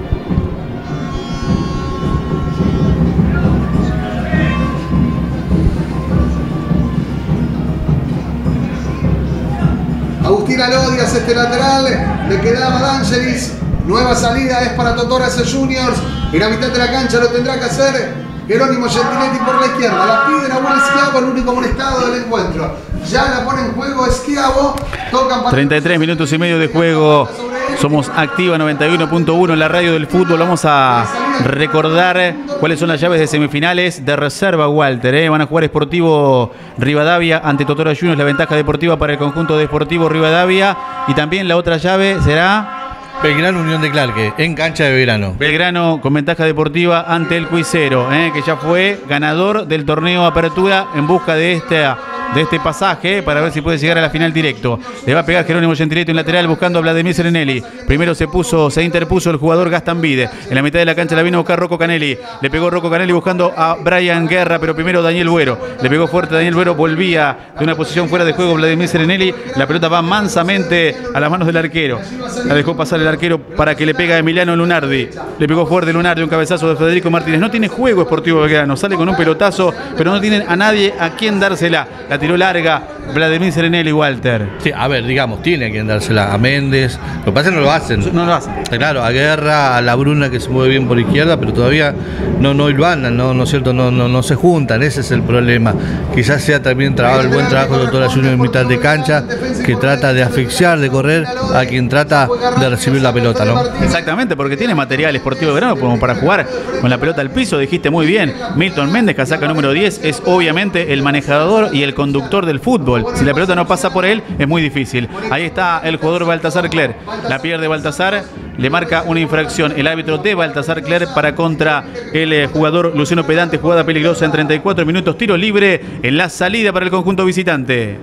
Agustín Alodias, este lateral, le quedaba D'Angelis. Nueva salida es para Totoras Juniors. En la mitad de la cancha lo tendrá que hacer Jerónimo Gentiletti por la izquierda. La pide Nahuel Schiavo, el único molestado del encuentro. Ya la pone en juego Schiavo. treinta y tres minutos y medio de juego. Somos Activa noventa y uno punto uno en la radio del fútbol. Vamos a recordar cuáles son las llaves de semifinales de reserva, Walter. ¿eh? Van a jugar Sportivo Rivadavia ante Totora Juniors. La ventaja deportiva para el conjunto de Sportivo Rivadavia. Y también la otra llave será Belgrano Unión de Clarke, en cancha de Belgrano. Belgrano con ventaja deportiva ante el Cuicero, ¿eh? que ya fue ganador del torneo Apertura en busca de esta... de este pasaje para ver si puede llegar a la final directo. Le va a pegar Jerónimo Gentiletti en lateral buscando a Vladimir Serenelli. Primero se puso, se interpuso el jugador Gastambide. En la mitad de la cancha la vino a buscar Rocco Canelli. Le pegó Rocco Canelli buscando a Brian Guerra, pero primero Daniel Buero. Le pegó fuerte Daniel Buero, volvía de una posición fuera de juego Vladimir Serenelli. La pelota va mansamente a las manos del arquero. La dejó pasar el arquero para que le pega a Emiliano Lunardi. Le pegó fuerte Lunardi, un cabezazo de Federico Martínez. No tiene juego Sportivo Belgrano. Sale con un pelotazo, pero no tienen a nadie a quien dársela. La tiró larga Vladimir Serenelli, Walter. Sí, a ver, digamos, tiene que dársela a Méndez. Lo que pasa es que no lo hacen. No lo hacen. Claro, a Guerra, a Labruna que se mueve bien por izquierda, pero todavía no, no hilvanan, no, no es cierto, no, no, no se juntan. Ese es el problema. Quizás sea también trabajo, el buen trabajo de Totora Juniors en mitad de cancha, que trata de asfixiar, de correr a quien trata de recibir la pelota, ¿no? Exactamente, porque tiene material Sportivo Belgrano como para jugar con la pelota al piso. Dijiste muy bien, Milton Méndez, casaca número diez, es obviamente el manejador y el conductor del fútbol. Si la pelota no pasa por él, es muy difícil. Ahí está el jugador Baltasar Cler. La pierde Baltasar, le marca una infracción el árbitro de Baltasar Cler para contra el eh, jugador Luciano Pedante. Jugada peligrosa en treinta y cuatro minutos. Tiro libre en la salida para el conjunto visitante.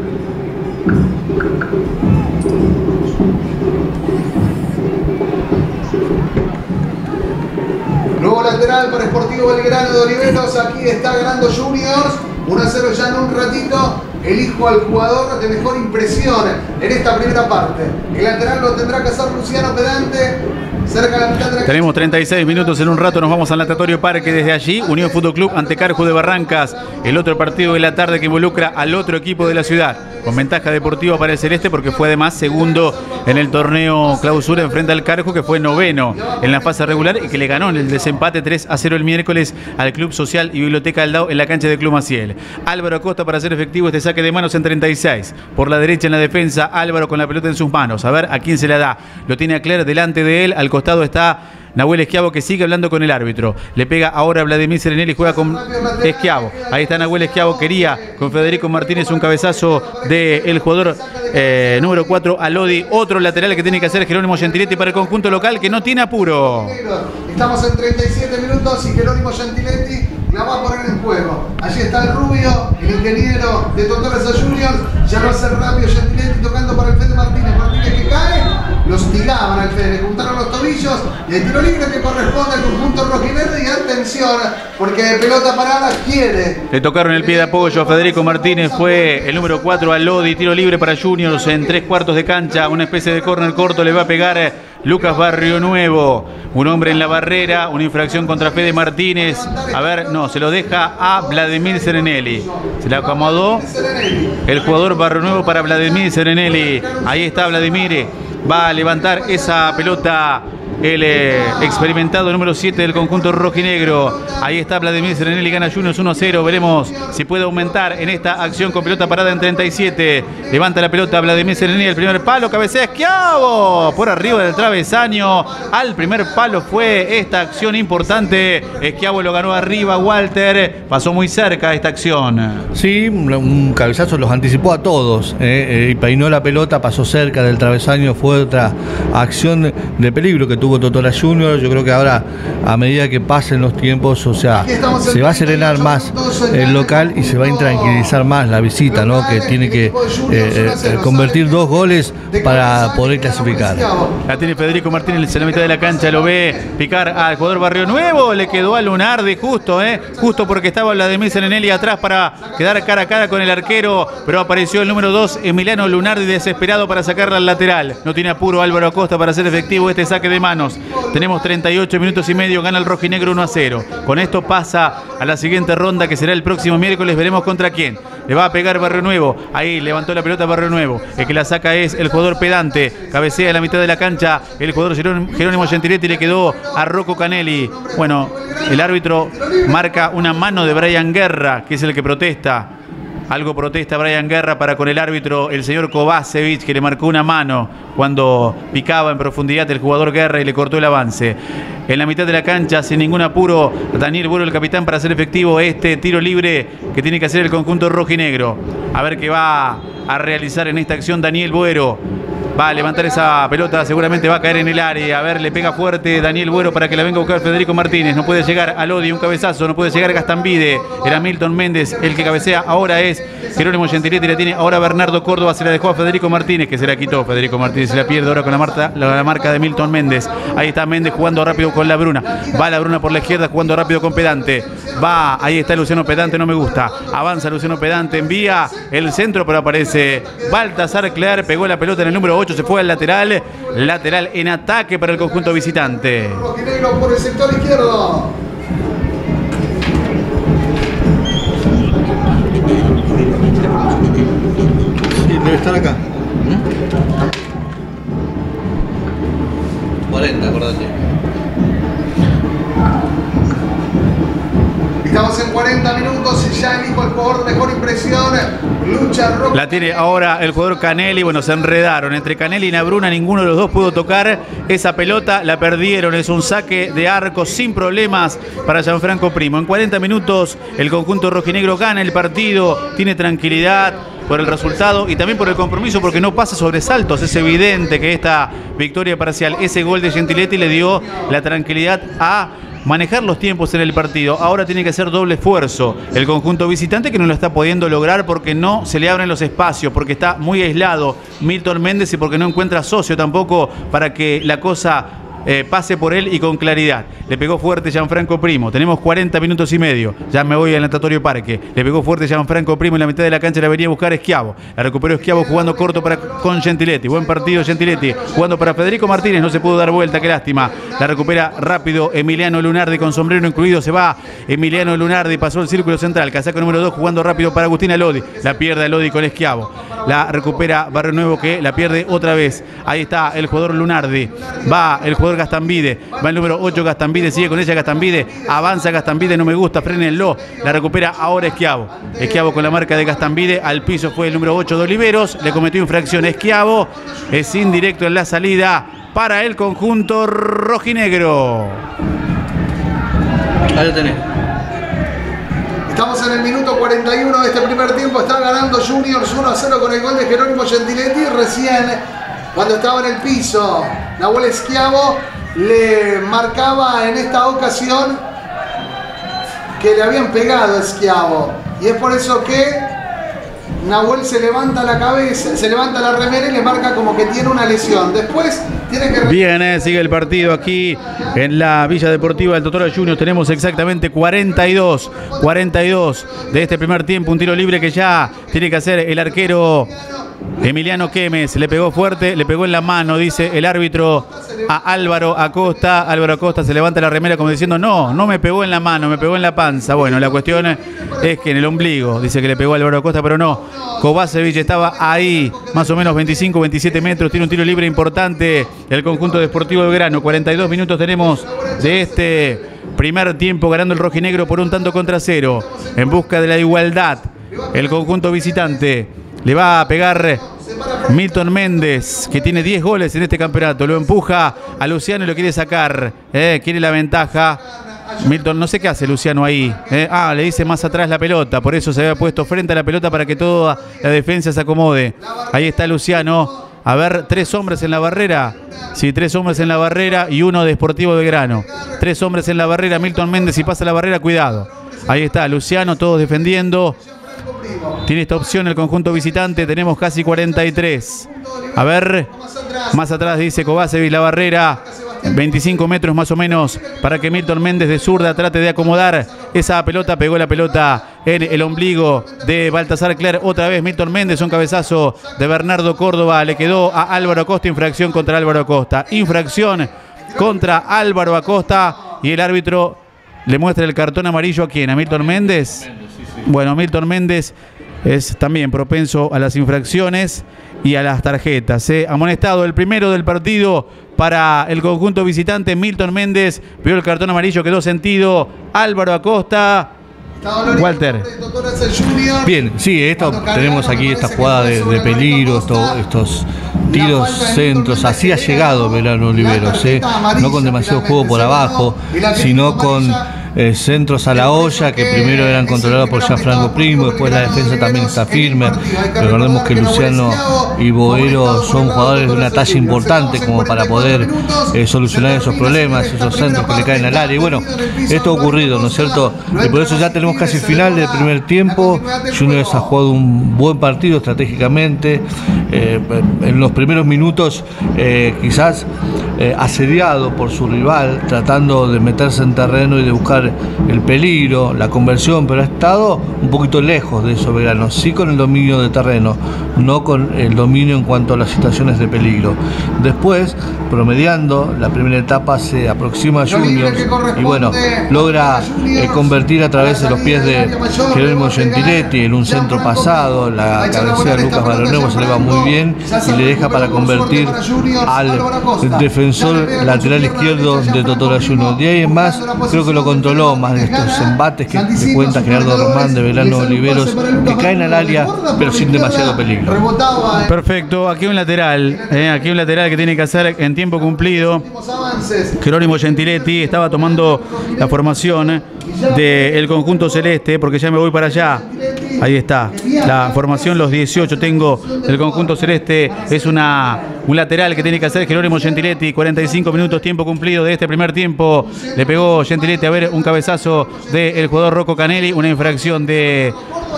Nuevo lateral para Sportivo Belgrano de Oliveros. Aquí está ganando Juniors. uno a cero ya en un ratito. Elijo al jugador de mejor impresión en esta primera parte. El lateral lo tendrá que hacer Luciano Pedante. Cerca de la mitad de la... Tenemos treinta y seis minutos, en un rato nos vamos al Natatorio Parque. Desde allí, Unión Fútbol Club ante Carjo de Barrancas. El otro partido de la tarde que involucra al otro equipo de la ciudad. Con ventaja deportiva para el Celeste porque fue además segundo en el torneo clausura enfrente al Carjo, que fue noveno en la fase regular y que le ganó en el desempate tres a cero el miércoles al Club Social y Biblioteca Aldao en la cancha de Club Maciel. Álvaro Acosta para hacer efectivo este saque de manos en treinta y seis. Por la derecha en la defensa, Álvaro con la pelota en sus manos. A ver a quién se la da. Lo tiene a Cler delante de él. Al costado está Nahuel Schiavo, que sigue hablando con el árbitro. Le pega ahora a Vladimir Serenelli, juega con Schiavo. Ahí está Nahuel Schiavo, quería con Federico Martínez un cabezazo del jugador eh, número cuatro, Alodi. Otro lateral que tiene que hacer Jerónimo Gentiletti para el conjunto local, que no tiene apuro. Estamos en treinta y siete minutos y Jerónimo Gentiletti la va a poner en juego. Allí está el rubio, el ingeniero uno de Totoresa Juniors. Ya lo hace rápido Gentiletti tocando para el Fede Martínez. Martínez que cae. Los hostigaban al Fede, le juntaron los tobillos. Y el tiro libre que corresponde al conjunto rojiverde. Y atención, porque de pelota parada quiere. Le tocaron el pie de apoyo a Federico Martínez. Fue el número cuatro a Lodi. Tiro libre para Juniors en tres cuartos de cancha. Una especie de córner corto le va a pegar Lucas Barrio Nuevo. Un hombre en la barrera. Una infracción contra Fede Martínez. A ver, no, se lo deja a Vladimir Serenelli. Se le acomodó el jugador Barrio Nuevo para Vladimir Serenelli. Ahí está Vladimir. Va a levantar esa pelota el eh, experimentado número siete del conjunto rojinegro. Ahí está Vladimir Serenelli, gana Juniors uno a cero. Veremos si puede aumentar en esta acción con pelota parada en treinta y siete. Levanta la pelota Vladimir Serenelli, el primer palo, cabecea Schiavo por arriba del travesaño. Al primer palo fue esta acción importante. Schiavo lo ganó arriba, Walter. Pasó muy cerca esta acción. Sí, un cabezazo los anticipó a todos. Eh, eh, peinó la pelota, pasó cerca del travesaño. Fue otra acción de peligro que tuvo Totora Juniors. Yo creo que ahora, a medida que pasen los tiempos, o sea, se va a serenar más el local y se va a intranquilizar más la visita, ¿no? Que tiene que eh, eh, convertir dos goles para poder clasificar. La tiene Federico Martínez en la mitad de la cancha, lo ve picar al jugador Barrio Nuevo, le quedó a Lunardi justo, ¿eh? Justo porque estaba Vladimir Serenelli atrás para quedar cara a cara con el arquero, pero apareció el número dos, Emiliano Lunardi, desesperado para sacarla al lateral. No tiene apuro Álvaro Acosta para hacer efectivo este saque de manos. Tenemos treinta y ocho minutos y medio, gana el rojinegro uno a cero. Con esto pasa a la siguiente ronda, que será el próximo miércoles. Veremos contra quién. Le va a pegar Barrio Nuevo. Ahí levantó la pelota Barrio Nuevo. El que la saca es el jugador Pedante. Cabecea en la mitad de la cancha el jugador Jerónimo Gentiletti. Le quedó a Rocco Canelli. Bueno, el árbitro marca una mano de Brian Guerra, que es el que protesta. Algo protesta Brian Guerra para con el árbitro, el señor Kovacevic, que le marcó una mano cuando picaba en profundidad el jugador Guerra y le cortó el avance. En la mitad de la cancha, sin ningún apuro, Daniel Buero, el capitán, para hacer efectivo este tiro libre que tiene que hacer el conjunto rojinegro. A ver qué va a realizar en esta acción Daniel Buero. Va a levantar esa pelota, seguramente va a caer en el área. A ver, le pega fuerte Daniel Buero para que la venga a buscar Federico Martínez. No puede llegar a Lodi, un cabezazo, no puede llegar Gastambide. Era Milton Méndez el que cabecea, ahora es Jerónimo Gentiletti, la tiene ahora Bernardo Córdoba, se la dejó a Federico Martínez, que se la quitó. Federico Martínez se la pierde ahora con la marca, la marca de Milton Méndez. Ahí está Méndez jugando rápido con la Bruna. Va la Bruna por la izquierda jugando rápido con Pedante. Va, ahí está Luciano Pedante, no me gusta. Avanza Luciano Pedante, envía el centro, pero aparece Baltasar Clear, pegó la pelota en el número ocho, se fue al lateral. Lateral en ataque para el conjunto visitante. Rojinegro por el sector izquierdo. Sí, debe estar acá. cuarenta, acordate. Estamos en cuarenta minutos y ya elijo el jugador de mejor impresión. Lucha Roca. La tiene ahora el jugador Canelli. Bueno, se enredaron entre Canelli y Nabruna. Ninguno de los dos pudo tocar esa pelota. La perdieron. Es un saque de arco sin problemas para Gianfranco Primo. En cuarenta minutos el conjunto rojinegro gana el partido. Tiene tranquilidad por el resultado y también por el compromiso, porque no pasa sobresaltos. Es evidente que esta victoria parcial, ese gol de Gentiletti, le dio la tranquilidad a manejar los tiempos en el partido. Ahora tiene que hacer doble esfuerzo el conjunto visitante, que no lo está pudiendo lograr porque no se le abren los espacios, porque está muy aislado Milton Méndez y porque no encuentra socio tampoco para que la cosa Eh, pase por él y con claridad. Le pegó fuerte Gianfranco Primo. Tenemos cuarenta minutos y medio. Ya me voy al natatorio parque. Le pegó fuerte Gianfranco Primo en la mitad de la cancha. La venía a buscar Schiavo. La recuperó Schiavo jugando corto para, con Gentiletti. Buen partido Gentiletti. Jugando para Federico Martínez. No se pudo dar vuelta. Qué lástima. La recupera rápido Emiliano Lunardi con sombrero incluido. Se va Emiliano Lunardi. Pasó el círculo central. Casaco número dos jugando rápido para Agustina Lodi. La pierde Lodi con Schiavo. La recupera Barrio Nuevo, que la pierde otra vez. Ahí está el jugador Lunardi. Va el jugador Gastambide, va el número ocho Gastambide, sigue con ella Gastambide, avanza Gastambide, no me gusta, frénenlo, la recupera ahora Schiavo. Schiavo con la marca de Gastambide, al piso fue el número ocho de Oliveros, le cometió infracción Schiavo, es indirecto en la salida para el conjunto rojinegro. Ahí lo tenés. Estamos en el minuto cuarenta y uno de este primer tiempo, está ganando Juniors uno a cero con el gol de Jerónimo Gentiletti. Recién, cuando estaba en el piso, Nahuel Schiavo le marcaba en esta ocasión que le habían pegado a Schiavo. Y es por eso que Nahuel se levanta la cabeza, se levanta la remera y le marca como que tiene una lesión. Después tiene que... Bien, eh, sigue el partido aquí en la Villa Deportiva del Totora Juniors. Tenemos exactamente cuarenta y dos, cuarenta y dos de este primer tiempo. Un tiro libre que ya tiene que hacer el arquero Emiliano Quemes. Le pegó fuerte, le pegó en la mano, dice el árbitro a Álvaro Acosta. Álvaro Acosta se levanta la remera como diciendo, no, no me pegó en la mano, me pegó en la panza. Bueno, la cuestión es que en el ombligo, dice que le pegó a Álvaro Acosta, pero no. Kovacevic estaba ahí, más o menos veinticinco, veintisiete metros, tiene un tiro libre importante el conjunto de Sportivo Belgrano. cuarenta y dos minutos tenemos de este primer tiempo, ganando el rojinegro por un tanto contra cero, en busca de la igualdad. El conjunto visitante le va a pegar Milton Méndez, que tiene diez goles en este campeonato. Lo empuja a Luciano y lo quiere sacar. Eh, quiere la ventaja. Milton, no sé qué hace Luciano ahí. Eh, ah, le dice más atrás la pelota. Por eso se había puesto frente a la pelota para que toda la defensa se acomode. Ahí está Luciano. A ver, tres hombres en la barrera. Sí, tres hombres en la barrera y uno de Sportivo Belgrano. Tres hombres en la barrera. Milton Méndez, si pasa la barrera, cuidado. Ahí está Luciano, todos defendiendo. Tiene esta opción el conjunto visitante. Tenemos casi cuarenta y tres. A ver, más atrás dice Kovacevic, la barrera. veinticinco metros más o menos para que Milton Méndez de zurda trate de acomodar esa pelota. Pegó la pelota en el ombligo de Baltasar Kler. Otra vez Milton Méndez, un cabezazo de Bernardo Córdoba. Le quedó a Álvaro Acosta. Infracción contra Álvaro Acosta. Infracción contra Álvaro Acosta. Y el árbitro le muestra el cartón amarillo a quién, a Milton Méndez. Bueno, Milton Méndez es también propenso a las infracciones y a las tarjetas. ¿eh? Amonestado el primero del partido para el conjunto visitante. Milton Méndez vio el cartón amarillo, quedó sentido. Álvaro Acosta. Walter. Bien, sí, esto, tenemos aquí esta jugada de, de peligro, esto, estos tiros, centros. Así ha llegado Belgrano Oliveros, ¿eh? No con demasiado juego por abajo, sino con eh, centros a la olla, que primero eran controlados por Gianfranco Primo, después la defensa también está firme. Recordemos que Luciano y Boero son jugadores de una talla importante como para poder eh, solucionar esos problemas, esos centros que le caen al área. Y bueno, esto ha ocurrido, ¿no es cierto? Y por eso ya tenemos casi el final del primer tiempo. Juniors ha jugado un buen partido estratégicamente. Eh, en los primeros minutos eh, quizás eh, asediado por su rival, tratando de meterse en terreno y de buscar el peligro, la conversión, pero ha estado un poquito lejos de eso Belgrano, sí con el dominio de terreno, no con el dominio en cuanto a las situaciones de peligro. Después, promediando, la primera etapa se aproxima a Juniors y bueno, logra eh, convertir a través de los pies de Jerónimo Gentiletti en un centro pasado. La cabecera de Lucas Baronevo se le va muy bien y le deja para convertir al defensor lateral izquierdo de Totora Juniors. De ahí en más, creo que lo controló más de estos embates que te cuenta Gerardo Román de Belgrano Oliveros, que caen al área pero sin demasiado peligro. Perfecto, aquí un lateral, eh, aquí un lateral que tiene que hacer en tiempo cumplido. Jerónimo Gentiletti estaba tomando la formación del conjunto celeste, porque ya me voy para allá. Ahí está, la formación, los dieciocho tengo del conjunto celeste. Es una, un lateral que tiene que hacer Jerónimo Gentiletti. cuarenta y cinco minutos, tiempo cumplido de este primer tiempo. Le pegó Gentiletti, a ver, un cabezazo del jugador Rocco Canelli. Una infracción de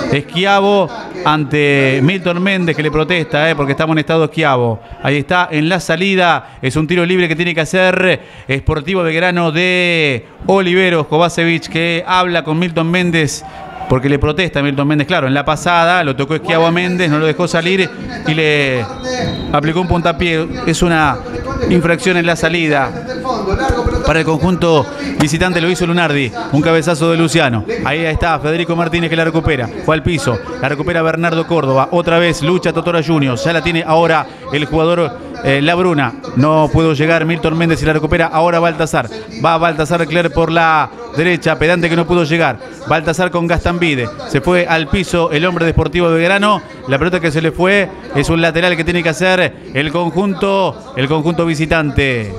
Schiavo ante Milton Méndez, que le protesta, eh, porque está amonestado Schiavo. Ahí está, en la salida. Es un tiro libre que tiene que hacer Sportivo Belgrano de Oliveros. Kovacevic, que habla con Milton Méndez, porque le protesta a Milton Méndez. Claro, en la pasada lo tocó Schiavo a Méndez, no lo dejó salir y le aplicó un puntapié. Es una infracción en la salida para el conjunto visitante. Lo hizo Lunardi, un cabezazo de Luciano. Ahí está Federico Martínez, que la recupera, fue al piso, la recupera Bernardo Córdoba. Otra vez lucha Totora Juniors, ya la tiene ahora el jugador eh, Labruna. No pudo llegar Milton Méndez y la recupera ahora Baltasar. Va Baltasar Kler por la derecha, pedante que no pudo llegar. Baltasar con Gastambide, se fue al piso el hombre de Sportivo Belgrano. La pelota que se le fue es un lateral que tiene que hacer el conjunto, el conjunto visitante.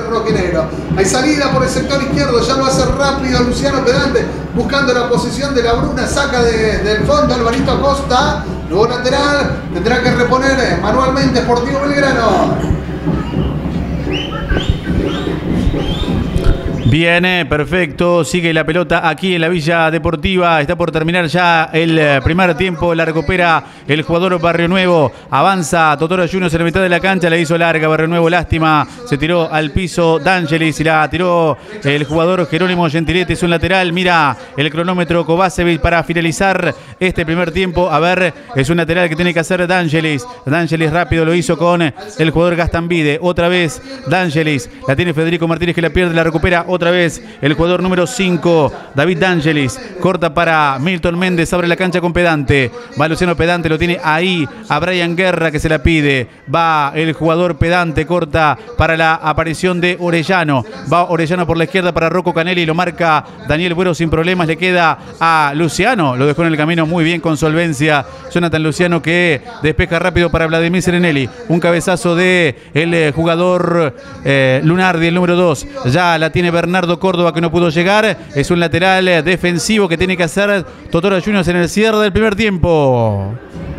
Hay salida por el sector izquierdo, ya lo hace rápido Luciano Pedante, buscando la posición de Labruna, saca de, del fondo Alvarito Acosta, nuevo lateral, tendrá que reponer manualmente Sportivo Belgrano. Bien, eh, perfecto. Sigue la pelota aquí en la Villa Deportiva. Está por terminar ya el eh, primer tiempo. La recupera el jugador Barrio Nuevo. Avanza Totoro Juniors en la mitad de la cancha. La hizo larga Barrio Nuevo. Lástima. Se tiró al piso D'Angelis y la tiró el jugador Jerónimo Gentiletti. Es un lateral. Mira el cronómetro Kovacevic para finalizar este primer tiempo. A ver, es un lateral que tiene que hacer D'Angelis. D'Angelis rápido lo hizo con el jugador Gastambide. Otra vez D'Angelis. La tiene Federico Martínez que la pierde. La recupera otra vez el jugador número cinco, David D'Angelis. Corta para Milton Méndez, abre la cancha con Pedante. Va Luciano Pedante, lo tiene ahí a Brian Guerra que se la pide. Va el jugador Pedante, corta para la aparición de Orellano. Va Orellano por la izquierda para Rocco Canelli, lo marca Daniel Buero sin problemas. Le queda a Luciano, lo dejó en el camino muy bien con solvencia. Jonathan Luciano que despeja rápido para Vladimir Serenelli. Un cabezazo de el jugador eh, Lunardi, el número dos. Ya la tiene Bernardo Córdoba que no pudo llegar. Es un lateral defensivo que tiene que hacer Totoro Juniors en el cierre del primer tiempo.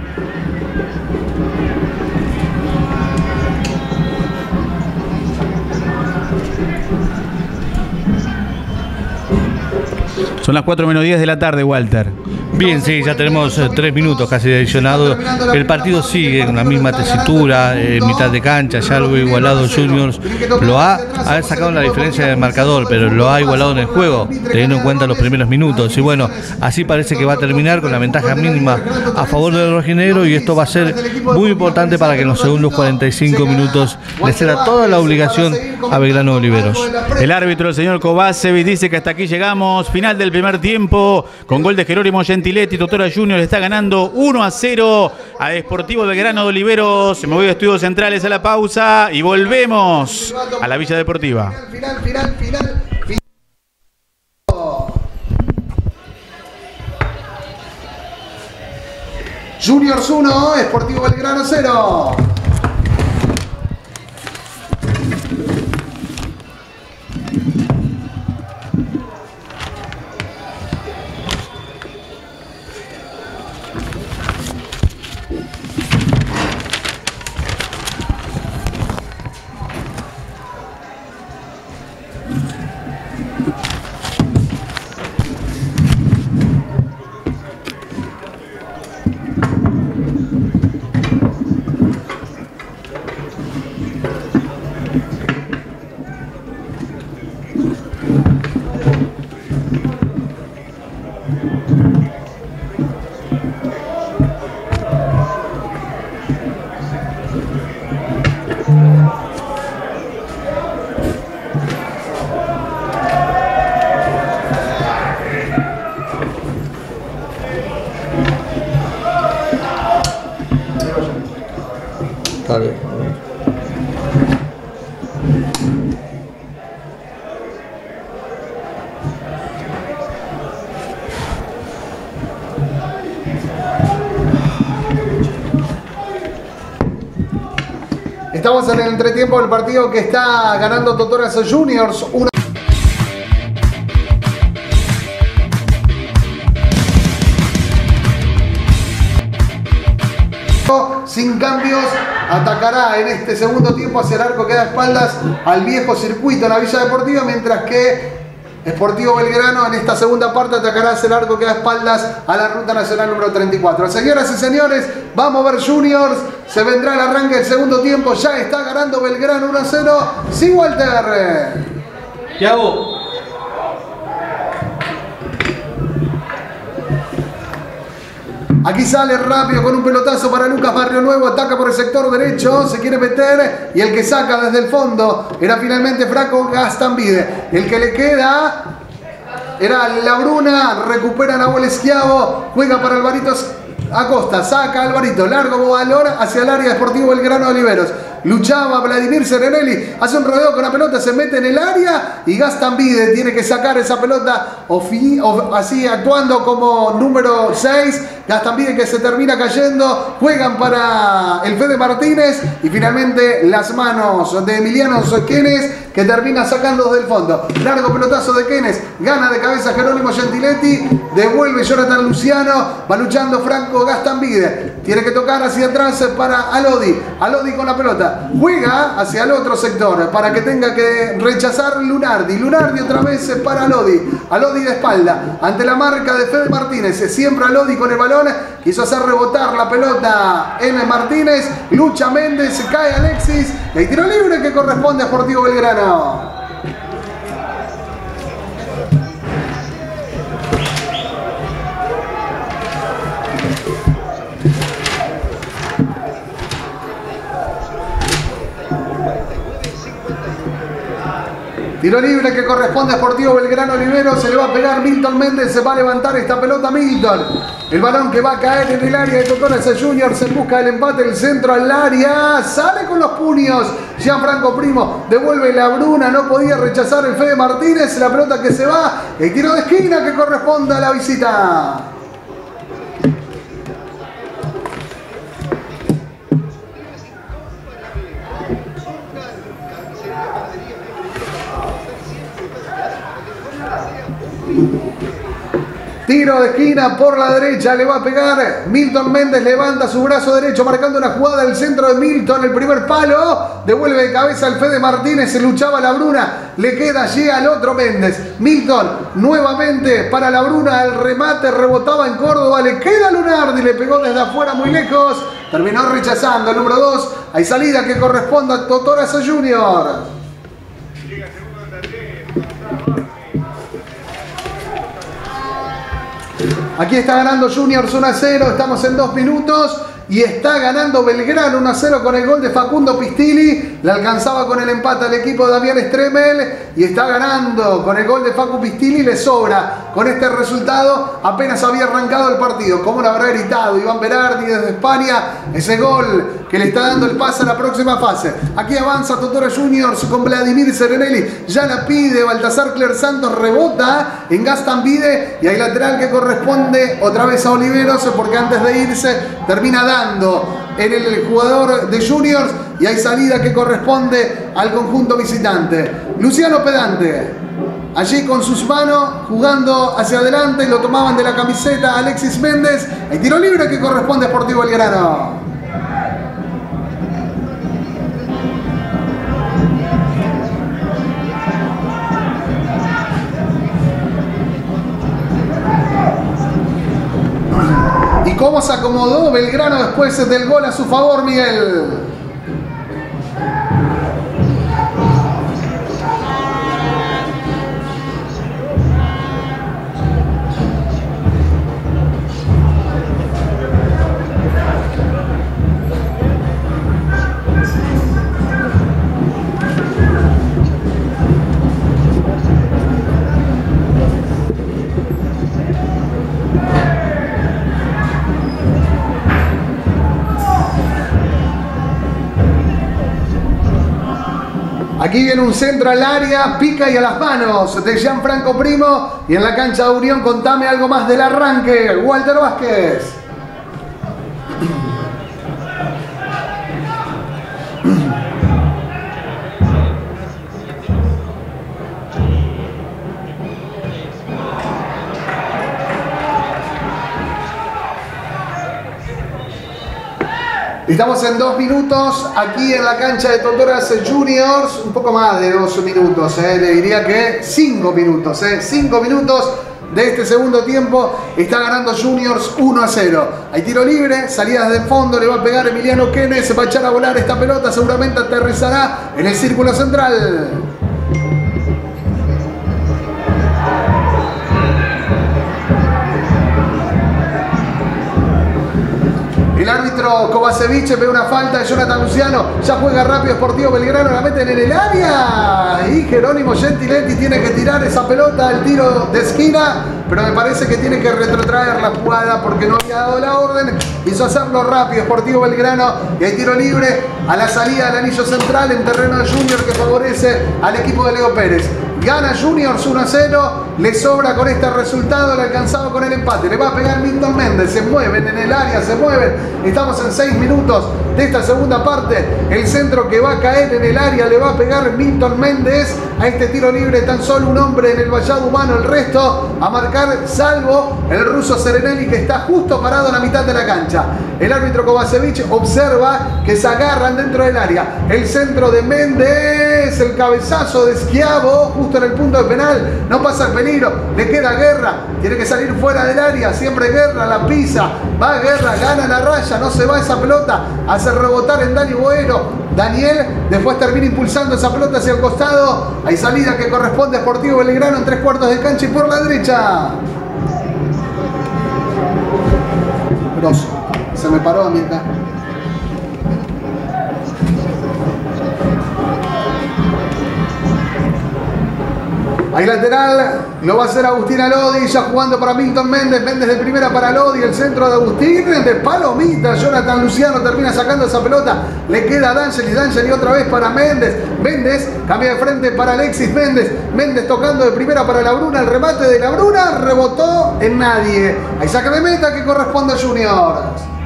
Son las cuatro menos diez de la tarde, Walter. Bien, sí, ya tenemos eh, tres minutos casi adicionados. El partido sigue en la misma tesitura, en mitad de cancha, ya algo igualado. Juniors lo ha, ha sacado la diferencia del marcador, pero lo ha igualado en el juego, teniendo en cuenta los primeros minutos. Y bueno, así parece que va a terminar con la ventaja mínima a favor del rojinegro, y esto va a ser muy importante para que en los segundos cuarenta y cinco minutos le ceda toda la obligación a Belgrano de Oliveros. El árbitro, el señor Kovacevic, dice que hasta aquí llegamos. Final del primer tiempo, con gol de Jerónimo Gentiletti. Totoro Juniors está ganando uno a cero a Sportivo Belgrano de Oliveros. Me voy a Estudios Centrales a la pausa y volvemos a la Villa Deportiva. Final, final, final, final. Juniors uno, Sportivo Belgrano cero. Estamos en el entretiempo del partido que está ganando Totoro Juniors uno. Sin cambios, atacará en este segundo tiempo hacia el arco que da espaldas al viejo circuito en la Villa Deportiva, mientras que Sportivo Belgrano en esta segunda parte atacará hacia el arco que da espaldas a la ruta nacional número treinta y cuatro. Señoras y señores, vamos a ver Juniors, se vendrá el arranque del segundo tiempo, ya está ganando Belgrano uno a cero. Sí, Walter. Thiago. Aquí sale rápido con un pelotazo para Lucas Barrio Nuevo, ataca por el sector derecho, se quiere meter y el que saca desde el fondo era finalmente Franco Gastambide. El que le queda era Labruna, recupera Nahuel Esquiavo, juega para Alvarito Acosta, saca Alvarito, largo balón hacia el área Sportivo Belgrano de Oliveros. Luchaba Vladimir Serenelli, hace un rodeo con la pelota, se mete en el área y Gastambide tiene que sacar esa pelota así actuando como número seis. Gastambide que se termina cayendo. Juegan para el Fede Martínez. Y finalmente las manos de Emiliano Quenes, que termina sacando del fondo. Largo pelotazo de Quenes. Gana de cabeza Jerónimo Gentiletti. Devuelve Jonathan Luciano. Va luchando Franco Gastambide. Tiene que tocar hacia atrás para Alodi. Alodi con la pelota. Juega hacia el otro sector para que tenga que rechazar Lunardi. Lunardi otra vez para Alodi. Alodi de espalda. Ante la marca de Fede Martínez. Siempre Alodi con el balón. Quiso hacer rebotar la pelota M. Martínez. Lucha Méndez. Cae Alexis. Y hay tiro libre que corresponde a Sportivo Belgrano. Tiro libre que corresponde a Sportivo Belgrano Olivero. Se le va a pegar Milton Méndez. Se va a levantar esta pelota Milton. El balón que va a caer en el área de Totoras Juniors en busca del empate. El centro al área. Sale con los puños. Gianfranco Primo devuelve la Bruna. No podía rechazar el Fede Martínez. La pelota que se va. El tiro de esquina que corresponde a la visita. Tiro de esquina por la derecha, le va a pegar Milton Méndez, levanta su brazo derecho marcando una jugada del centro de Milton, el primer palo, devuelve de cabeza al Fede Martínez, se luchaba la Bruna, le queda, llega al otro Méndez. Milton nuevamente para la Bruna, el remate rebotaba en Córdoba, le queda Lunardi, le pegó desde afuera muy lejos, terminó rechazando el número dos, hay salida que corresponde a Totoras Junior. Aquí está ganando Juniors uno a cero, estamos en dos minutos y está ganando Belgrano uno a cero con el gol de Facundo Pistilli. Le alcanzaba con el empate al equipo de Damián Stremel y está ganando con el gol de Facu Pistilli. Le sobra con este resultado, apenas había arrancado el partido. ¿Cómo lo habrá gritado Iván Berardi desde España? Ese gol que le está dando el pase a la próxima fase. Aquí avanza Totoras Juniors con Vladimir Serenelli. Ya la pide Baltasar Cler Santos, rebota en Gastambide y hay lateral que corresponde otra vez a Oliveros porque antes de irse termina dando en el jugador de Juniors y hay salida que corresponde al conjunto visitante. Luciano Pedante, allí con sus manos jugando hacia adelante, lo tomaban de la camiseta Alexis Méndez. Hay tiro libre que corresponde a Sportivo Belgrano. ¿Y cómo se acomodó Belgrano después del gol a su favor, Miguel? Aquí viene un centro al área, pica y a las manos de Gianfranco Primo. Y en la cancha de Unión, contame algo más del arranque, Walter Vázquez. Estamos en dos minutos aquí en la cancha de Totoras Juniors, un poco más de dos minutos, eh, le diría que cinco minutos, eh, cinco minutos de este segundo tiempo. Está ganando Juniors uno a cero. Hay tiro libre, salidas de fondo, le va a pegar Emiliano Quenes, se va a echar a volar esta pelota, seguramente aterrizará en el círculo central. El árbitro Kovacevic ve una falta de Jonathan Luciano. Ya juega rápido Sportivo Belgrano. La meten en el área. Y Jerónimo Gentiletti tiene que tirar esa pelota al tiro de esquina. Pero me parece que tiene que retrotraer la jugada porque no había dado la orden. Hizo hacerlo rápido Sportivo Belgrano. Y hay tiro libre a la salida del anillo central en terreno de Junior que favorece al equipo de Leo Pérez. Gana Juniors uno a cero. Le sobra con este resultado. Le alcanzaba con el empate. Le va a pegar Milton Méndez. Se mueven en el área. Se mueven. Estamos en seis minutos de esta segunda parte. El centro que va a caer en el área. Le va a pegar Milton Méndez. A este tiro libre tan solo un hombre en el vallado humano. El resto a marcar, salvo el ruso Serenelli, que está justo parado en la mitad de la cancha. El árbitro Kovacevic observa que se agarran dentro del área. El centro de Méndez. El cabezazo de Schiavo justo en el punto de penal. No pasa el peligro. Le queda Guerra. Tiene que salir fuera del área. Siempre Guerra la pisa. Va Guerra. Gana la raya. No se va esa pelota. Hace rebotar en Dani Boero. Daniel después termina impulsando esa pelota hacia el costado. Hay salida que corresponde a Sportivo Belgrano en tres cuartos de cancha y por la derecha. Grosso. Se me paró a mí acá. Hay lateral, lo va a hacer Agustín Alodi, ya jugando para Milton Méndez, Méndez de primera para Alodi, el centro de Agustín, de palomita, Jonathan Luciano termina sacando esa pelota, le queda a D'Angeli, D'Angeli otra vez para Méndez, Méndez cambia de frente para Alexis Méndez, Méndez tocando de primera para Labruna, el remate de Labruna, rebotó en nadie, hay saque de meta que corresponde a Juniors.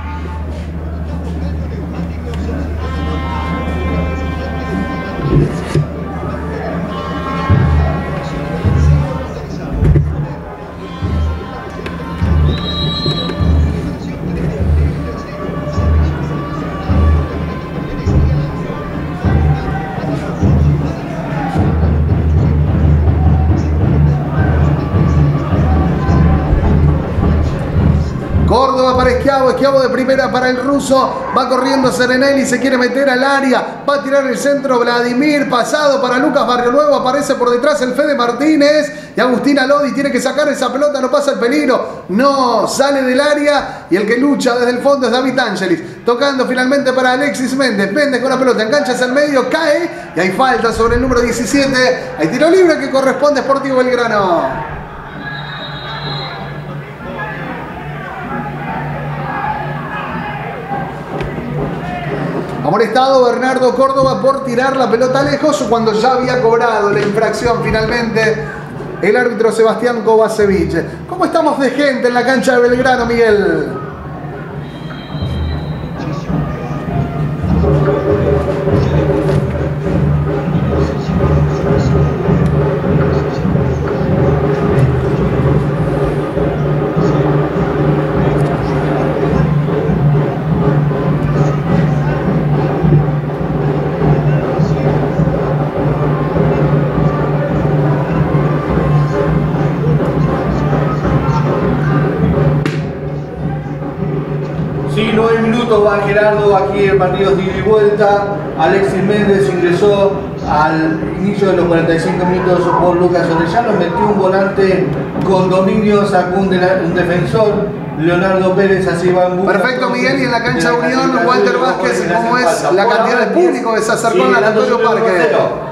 Córdoba para Schiavo, Schiavo de primera para el ruso, va corriendo Serenelli, se quiere meter al área, va a tirar el centro Vladimir, pasado para Lucas Barrionuevo, aparece por detrás el Fede Martínez y Agustín Alodi tiene que sacar esa pelota, no pasa el peligro, no sale del área y el que lucha desde el fondo es David Ángelis, tocando finalmente para Alexis Méndez, Méndez con la pelota, engancha hacia el medio, cae y hay falta sobre el número diecisiete, hay tiro libre que corresponde a Sportivo Belgrano. Amonestado Bernardo Córdoba por tirar la pelota lejos cuando ya había cobrado la infracción finalmente el árbitro Sebastián Kovacevic. ¿Cómo estamos de gente en la cancha de Belgrano, Miguel? nueve minutos va Gerardo, aquí el partido de ida y vuelta. Alexis Méndez ingresó al inicio de los cuarenta y cinco minutos por Lucas Orellano, metió un volante con dominio, sacó un, de la, un defensor, Leonardo Pérez, así va en busca. Perfecto, Miguel, y en la cancha de Unión, Walter Vázquez, ¿cómo es la cantidad de público que se acercó al Antonio Parque?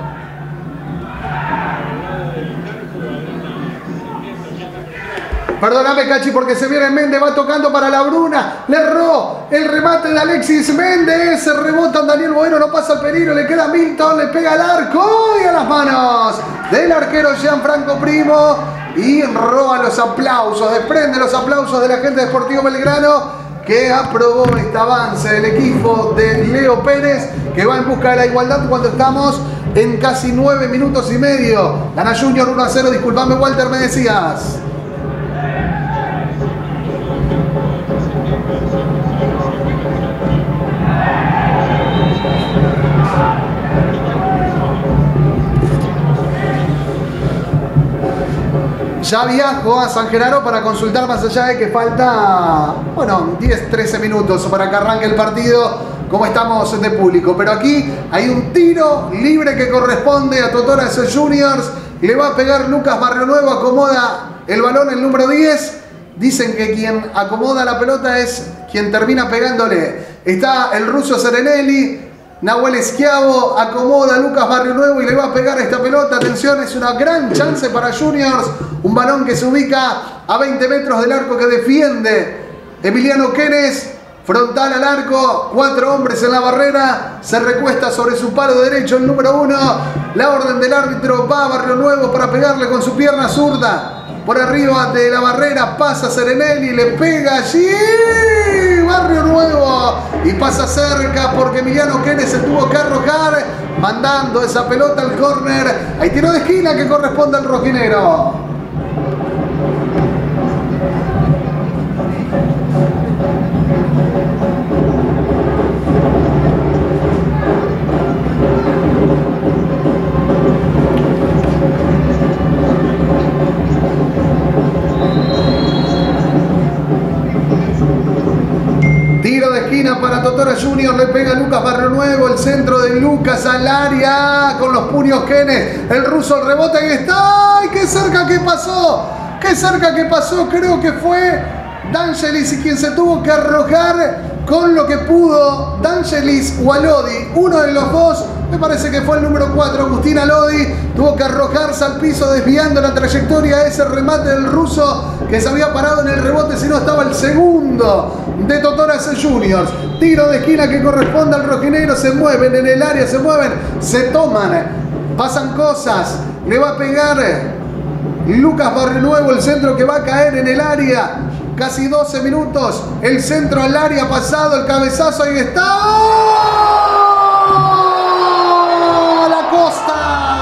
Perdóname, Cachi, porque se viene Méndez, va tocando para Labruna, le erró el remate de Alexis Méndez, se rebota Daniel Boero, no pasa el peligro, le queda Milton, le pega al arco y a las manos del arquero Gianfranco Primo y roba los aplausos, desprende los aplausos de la gente de Sportivo Belgrano que aprobó este avance del equipo de Leo Pérez, que va en busca de la igualdad cuando estamos en casi nueve minutos y medio. Gana Junior uno a cero, disculpame Walter, me decías. Ya viajo a San Genaro para consultar, más allá de que falta, bueno, diez, trece minutos para que arranque el partido, como estamos de público. Pero aquí hay un tiro libre que corresponde a Totoras Juniors. Le va a pegar Lucas Barrionuevo, acomoda el balón el número diez. Dicen que quien acomoda la pelota es quien termina pegándole. Está el ruso Serenelli. Nahuel Schiavo acomoda a Lucas Barrionuevo y le va a pegar esta pelota. Atención, es una gran chance para Juniors. Un balón que se ubica a veinte metros del arco que defiende Emiliano Quenes. frontal al arco, cuatro hombres en la barrera, se recuesta sobre su palo derecho el número uno, la orden del árbitro va a Barrio Nuevo para pegarle con su pierna zurda. Por arriba de la barrera pasa Serenelli, le pega allí Barrio Nuevo y pasa cerca porque Emiliano Quenes se tuvo que arrojar mandando esa pelota al córner. Hay tiro de esquina que corresponde al rojinero. Para Totora Junior, le pega Lucas Barrio Nuevo, el centro de Lucas al área con los puños Quenes, el ruso el rebote, ahí está. ¡Ay, qué cerca que pasó! ¡Qué cerca que pasó! Creo que fue D'Angelis y quien se tuvo que arrojar con lo que pudo. D'Angelis o Alodi, uno de los dos, me parece que fue el número cuatro, Agustín Alodi, tuvo que arrojarse al piso desviando la trayectoria de ese remate del ruso que se había parado en el rebote, si no estaba el segundo de Totoras Juniors. Tiro de esquina que corresponde al rojinegro, se mueven en el área, se mueven, se toman, pasan cosas, le va a pegar Lucas Barrio Nuevo, el centro que va a caer en el área. Casi doce minutos, el centro al área pasado, el cabezazo, ahí está. ¡Oh! ¡La Costa!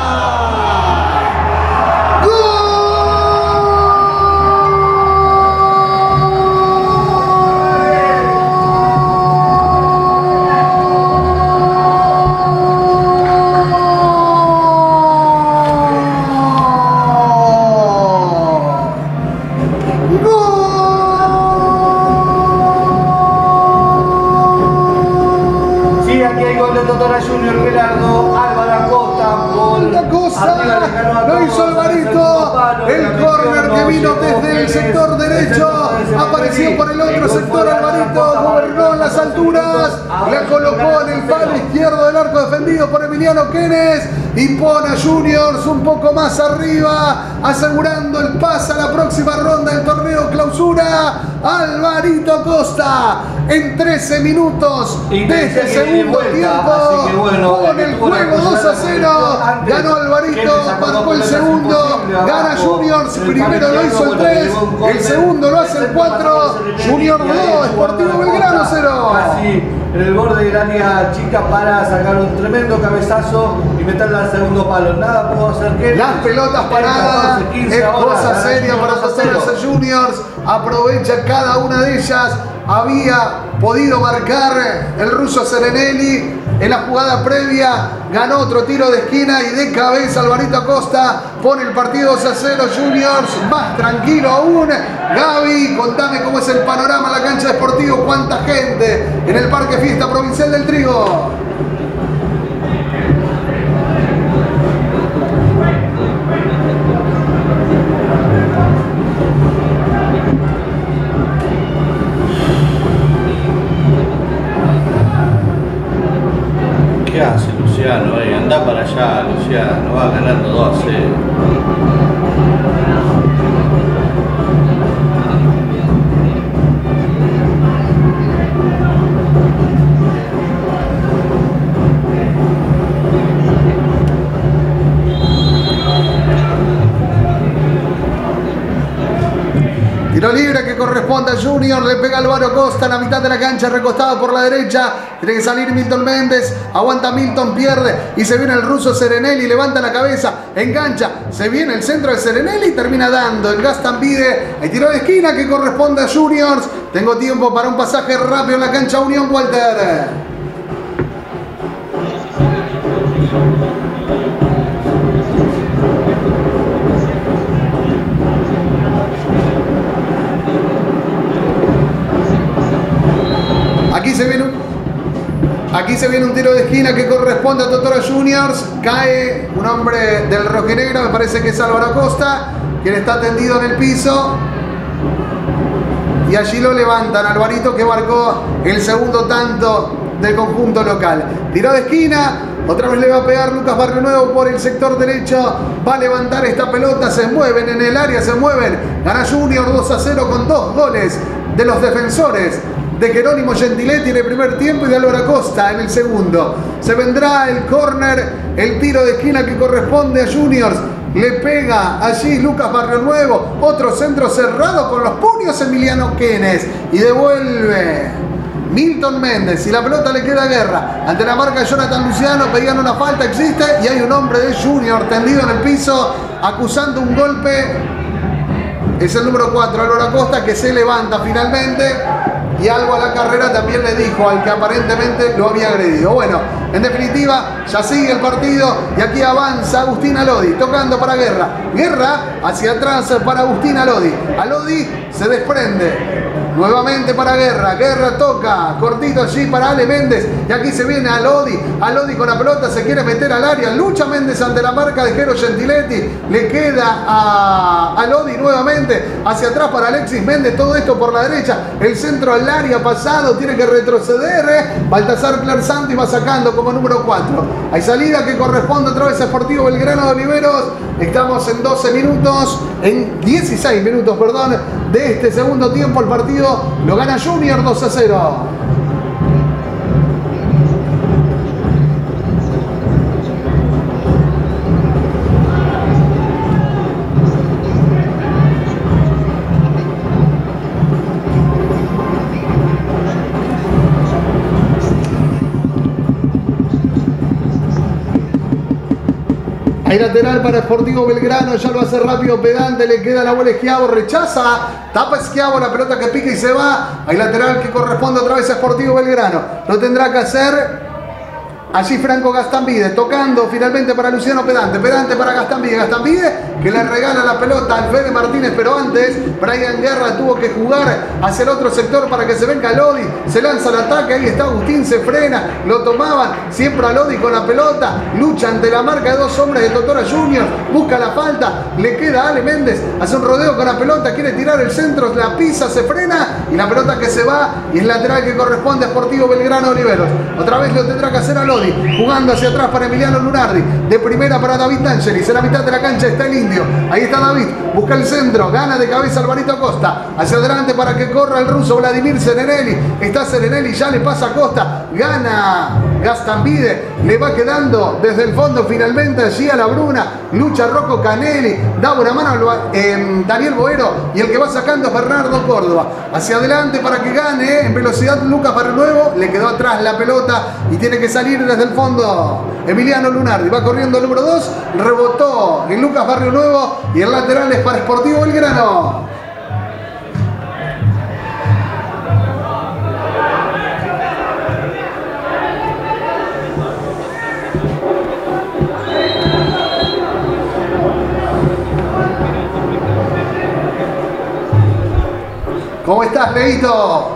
Junior Gerardo, Álvaro Acosta, gol. Acosta, lo hizo Alvarito, el córner que vino desde el sector derecho, apareció por el otro sector Alvarito, gobernó en las alturas, la colocó en el palo izquierdo del arco defendido por Emiliano Quenes y pone a Juniors un poco más arriba, asegurando el pase a la próxima ronda del torneo clausura. Alvarito Acosta en trece minutos de este segundo tiempo, bueno, con el juego dos a cero, ganó Alvarito, marcó el segundo, gana Juniors, primero lo hizo el tres, el segundo lo hace el cuatro, Junior dos, Sportivo Belgrano cero. Así, en el borde del área chica para sacar un tremendo cabezazo y meterla al segundo palo. Nada pudo hacer que las pelotas paradas, es cosa seria para Totoras Juniors, aprovecha cada una de ellas. Había podido marcar el ruso Serenelli en la jugada previa, ganó otro tiro de esquina y de cabeza Alvarito Acosta pone el partido dos a cero. Juniors más tranquilo aún. Gaby, contame cómo es el panorama en la cancha de Sportivo, cuánta gente en el Parque Fiesta Provincial del Trigo. ¿Qué hace Luciano? Eh? Anda para allá, Luciano, va ganando dos a cero. Tiro libre que corresponde a Junior, le pega Álvaro Costa en la mitad de la cancha, recostado por la derecha, tiene que salir Milton Méndez, aguanta Milton, pierde y se viene el ruso Serenelli, levanta la cabeza, engancha, se viene el centro de Serenelli y termina dando el Gastambide, el tiro de esquina que corresponde a Juniors. Tengo tiempo para un pasaje rápido en la cancha Unión, Walter. Aquí se viene un, aquí se viene un tiro de esquina que corresponde a Totora Juniors. Cae un hombre del rojinegro, me parece que es Álvaro Acosta, quien está tendido en el piso. Y allí lo levantan, Alvarito, que marcó el segundo tanto del conjunto local. Tiro de esquina, otra vez le va a pegar Lucas Barrio Nuevo por el sector derecho. Va a levantar esta pelota, se mueven en el área, se mueven. Gana Junior dos a cero con dos goles de los defensores de Jerónimo Gentiletti en el primer tiempo y de Álvaro Acosta en el segundo. Se vendrá el córner, el tiro de esquina que corresponde a Juniors. Le pega allí Lucas Barrio Nuevo, otro centro cerrado con los puños Emiliano Quenes y devuelve Milton Méndez y la pelota le queda a Guerra. Ante la marca Jonathan Luciano pedían una falta, existe y hay un hombre de Junior tendido en el piso acusando un golpe. Es el número cuatro, Álvaro Acosta, que se levanta finalmente y algo a la carrera también le dijo al que aparentemente lo había agredido. Bueno, en definitiva, ya sigue el partido y aquí avanza Agustín Alodi, tocando para Guerra. Guerra hacia atrás para Agustín Alodi. Alodi se desprende. Nuevamente para Guerra, Guerra toca, cortito allí para Ale Méndez y aquí se viene Alodi, Alodi con la pelota, se quiere meter al área, lucha Méndez ante la marca de Jero Gentiletti, le queda a Alodi nuevamente, hacia atrás para Alexis Méndez, todo esto por la derecha, el centro al área pasado, tiene que retroceder, ¿eh? Baltasar Clarsanti va sacando como número cuatro, hay salida que corresponde otra vez a Sportivo Belgrano de Oliveros, estamos en doce minutos, en dieciséis minutos, perdón, de este segundo tiempo, el partido lo gana Junior dos a cero. Hay lateral para Sportivo Belgrano, ya lo hace rápido Pedante, le queda la bola Esquiavo, rechaza, tapa Esquiavo, la pelota que pica y se va. Hay lateral que corresponde otra vez a Sportivo Belgrano, lo tendrá que hacer allí Franco Gastambide, tocando finalmente para Luciano Pedante, Pedante para Gastambide, Gastambide que le regala la pelota a Alfredo Martínez, pero antes Brian Guerra tuvo que jugar hacia el otro sector para que se venga Lodi, se lanza el ataque, ahí está Agustín, se frena, lo tomaban, siempre a Lodi con la pelota, lucha ante la marca de dos hombres de Totora Junior, busca la falta, le queda a Ale Méndez, hace un rodeo con la pelota, quiere tirar el centro, la pisa, se frena y la pelota que se va y es lateral que corresponde a Sportivo Belgrano Oliveros, otra vez lo tendrá que hacer a Lodi, jugando hacia atrás para Emiliano Lunardi, de primera para David D'Angelis, en la mitad de la cancha está el indio, ahí está David, busca el centro, gana de cabeza Alvarito Acosta, hacia adelante para que corra el ruso Vladimir Serenelli, está Serenelli, ya le pasa a Acosta, gana Gastambide, le va quedando desde el fondo finalmente allí a la Bruna, lucha Rocco Canelli, da una mano a eh, Daniel Boero y el que va sacando es Bernardo Córdoba, hacia adelante para que gane en velocidad Lucas Barrio Nuevo, le quedó atrás la pelota y tiene que salir desde el fondo Emiliano Lunardi, va corriendo el número dos, rebotó en Lucas Barrio Nuevo y el lateral es para Sportivo Belgrano. ¿Cómo estás, Leito?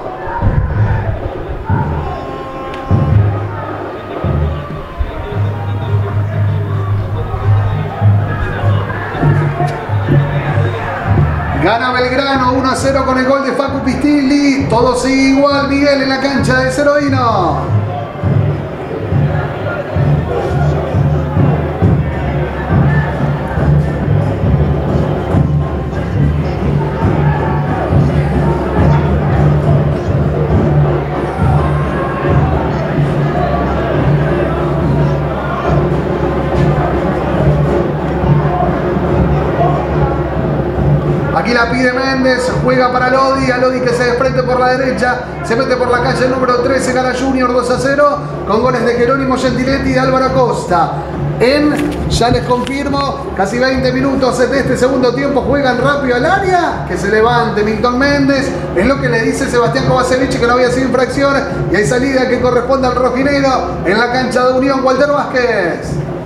Gana Belgrano uno a cero con el gol de Facu Pistilli. Todo sigue igual, Miguel, en la cancha de Ceroino. Aquí la pide Méndez, juega para Lodi, a Lodi que se desprende por la derecha, se mete por la calle el número trece, gana Junior dos a cero, con goles de Jerónimo Gentiletti y de Álvaro Acosta. En, ya les confirmo, casi veinte minutos de este segundo tiempo, juegan rápido al área, que se levante Milton Méndez, es lo que le dice Sebastián Kovacevic que no había sido infracción, y hay salida que corresponde al rojinegro en la cancha de Unión, Walter Vázquez.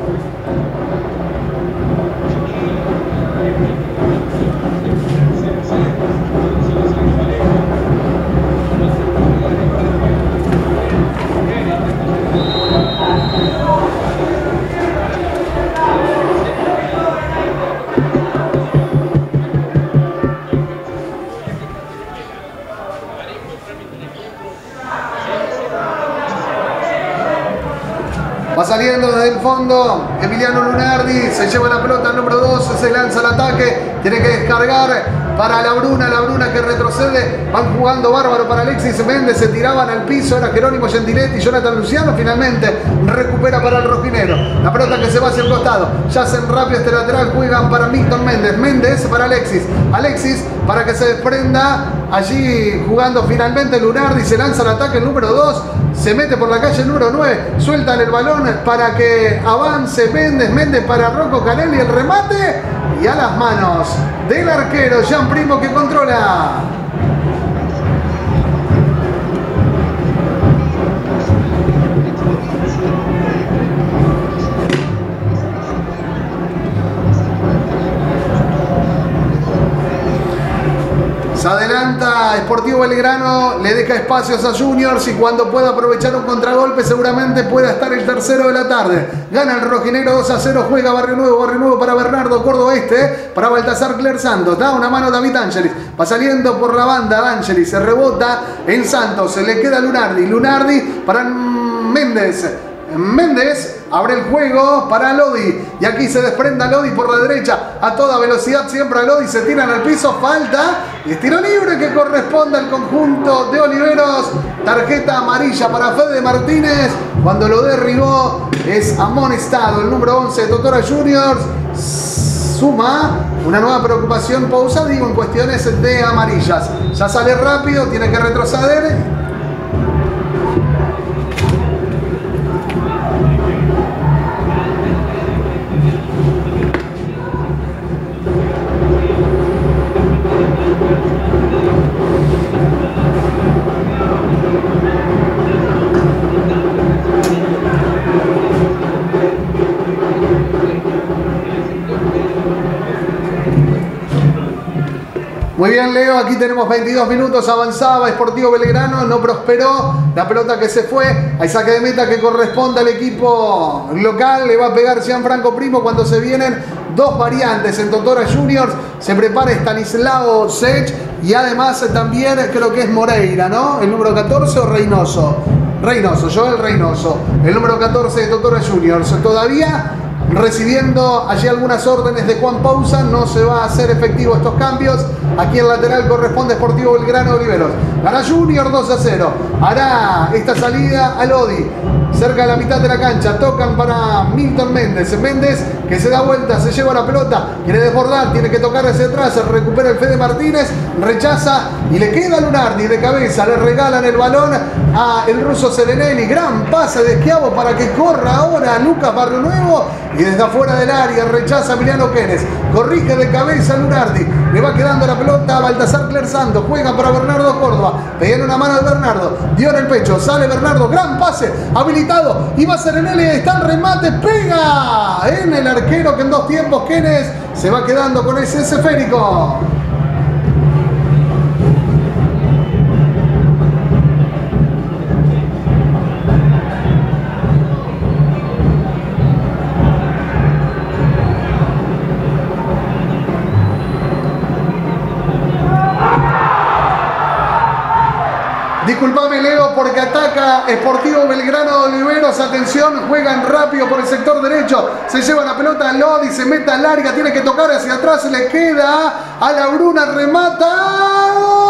Va saliendo desde el fondo Emiliano Lunardi, se lleva la pelota al número dos, se lanza al ataque, tiene que descargar para la Bruna, la Bruna que retrocede, van jugando bárbaro para Alexis Méndez, se tiraban al piso, era Jerónimo Gentiletti, Jonathan Luciano, finalmente recupera para el rojinero, la pelota que se va hacia el costado, ya hacen rápido este lateral, juegan para Milton Méndez, Méndez para Alexis, Alexis para que se desprenda, allí jugando finalmente Lunardi, se lanza al ataque el número dos, se mete por la calle el número nueve, sueltan el balón para que avance Méndez, Méndez para Rocco Canelli, el remate y a las manos del arquero Jean Primo que controla. Se adelanta Sportivo Belgrano, le deja espacios a Juniors y cuando pueda aprovechar un contragolpe seguramente pueda estar el tercero de la tarde. Gana el rojinegro dos a cero, juega Barrio Nuevo, Barrio Nuevo para Bernardo Córdoba Este, para Baltasar Cler Santos, da una mano David Ángelis, va saliendo por la banda Ángelis, se rebota en Santos, se le queda Lunardi, Lunardi para Méndez. Méndez abre el juego para Lodi y aquí se desprenda Lodi por la derecha a toda velocidad, siempre a Lodi, se tiran al piso, falta y es tiro libre que corresponde al conjunto de Oliveros, tarjeta amarilla para Fede Martínez, cuando lo derribó es amonestado el número once de Totora Juniors, suma una nueva preocupación Pousa, digo en cuestiones de amarillas, ya sale rápido, tiene que retroceder. Muy bien, Leo, aquí tenemos veintidós minutos, avanzaba Sportivo Belgrano, no prosperó, la pelota que se fue, hay saque de meta que corresponde al equipo local, le va a pegar Gianfranco Primo cuando se vienen dos variantes en Totora Juniors, se prepara Stanislao Sech y además también creo que es Moreira, ¿no? El número catorce o Reynoso, Reynoso, Joel Reynoso, el número catorce de Totora Juniors, todavía recibiendo allí algunas órdenes de Juan Pousa, no se va a hacer efectivo estos cambios. Aquí el lateral corresponde a Sportivo Belgrano Oliveros. Gana Junior dos a cero. Hará esta salida a Lodi. Cerca de la mitad de la cancha. Tocan para Milton Méndez. Méndez que se da vuelta, se lleva la pelota. Quiere desbordar, tiene que tocar hacia atrás. Se recupera el Fede Martínez. Rechaza y le queda a Lunardi de cabeza. Le regalan el balón a el ruso Serenelli. Gran pase de Schiavo para que corra ahora Lucas Barrio Nuevo. Y desde afuera del área rechaza a Emiliano Quenes. Corrige de cabeza a Lunardi. Le va quedando la pelota a Baltasar Cler Santos. Juega para Bernardo Córdoba. Pegan una mano de Bernardo. Dio en el pecho. Sale Bernardo. Gran pase. Habilitado. Y va Serenelli. Está el remate. Pega en el arquero que en dos tiempos Quenes se va quedando con ese esférico. Disculpame, Leo, porque ataca Sportivo Belgrano de Oliveros. Atención, juegan rápido por el sector derecho. Se lleva la pelota a Lodi, se mete a larga, tiene que tocar hacia atrás, se le queda a la Bruna, remata.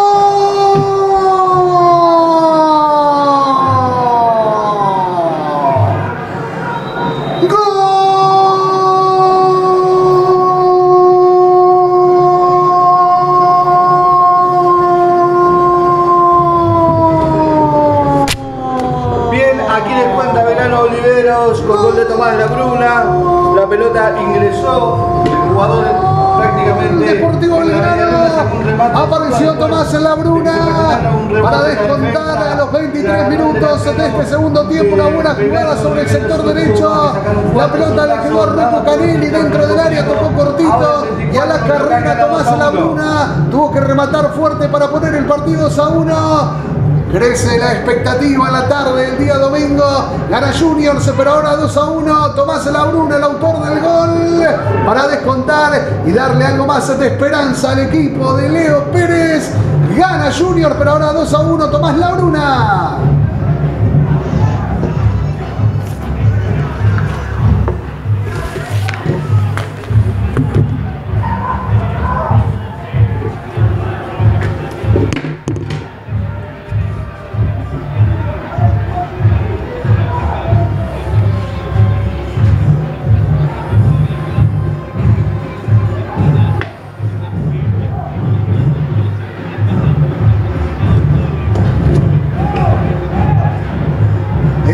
Con gol de Tomás La Bruna, la pelota ingresó, el jugador prácticamente Deportivo Belgrano, apareció Tomás La Bruna para descontar a los veintitrés minutos de este segundo tiempo. Una buena jugada sobre el sector derecho, la pelota le quedó a Rocco Canelli dentro del área, tocó cortito y a la carrera Tomás La Bruna tuvo que rematar fuerte para poner el partido dos a uno. Crece la expectativa en la tarde del día domingo. Gana Juniors, pero ahora dos a uno. Tomás La Bruna, el autor del gol, para descontar y darle algo más de esperanza al equipo de Leo Pérez. Gana Juniors, pero ahora dos a uno. Tomás La Bruna.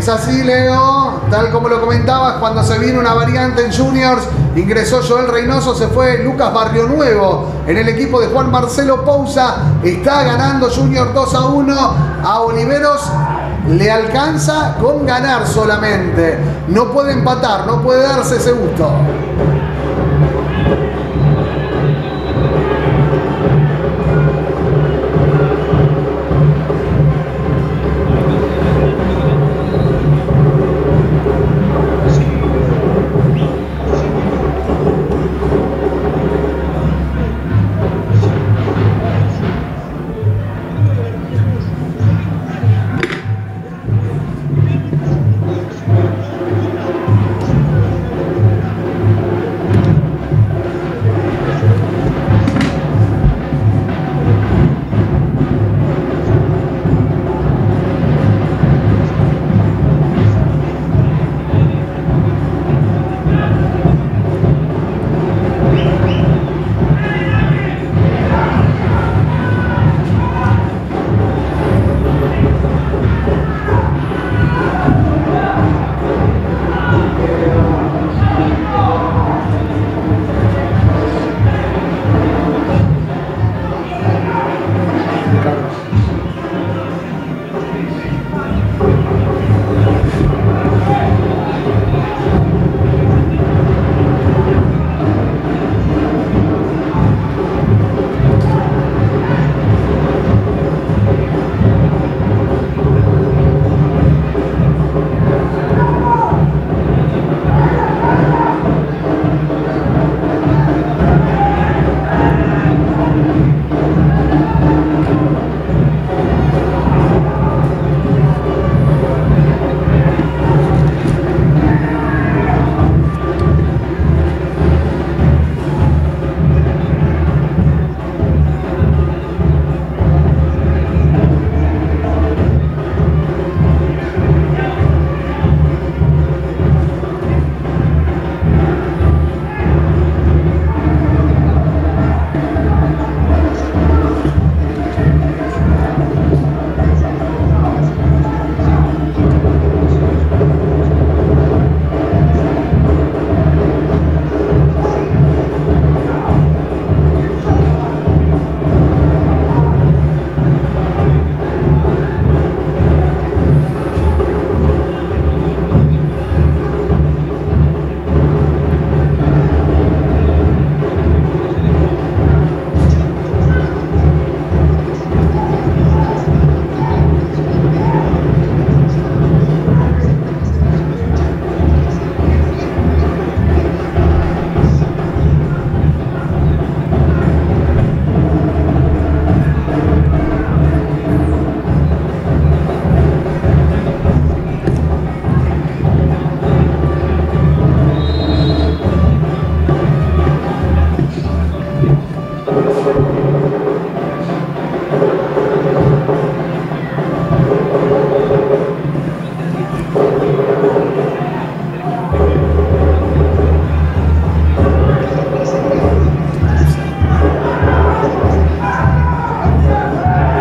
Es así, Leo, tal como lo comentabas, cuando se viene una variante en Juniors, ingresó Joel Reynoso, se fue Lucas Barrionuevo en el equipo de Juan Marcelo Pousa. Está ganando Juniors dos a uno a Oliveros. Le alcanza con ganar solamente. No puede empatar, no puede darse ese gusto.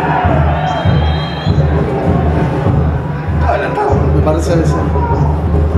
parece eso.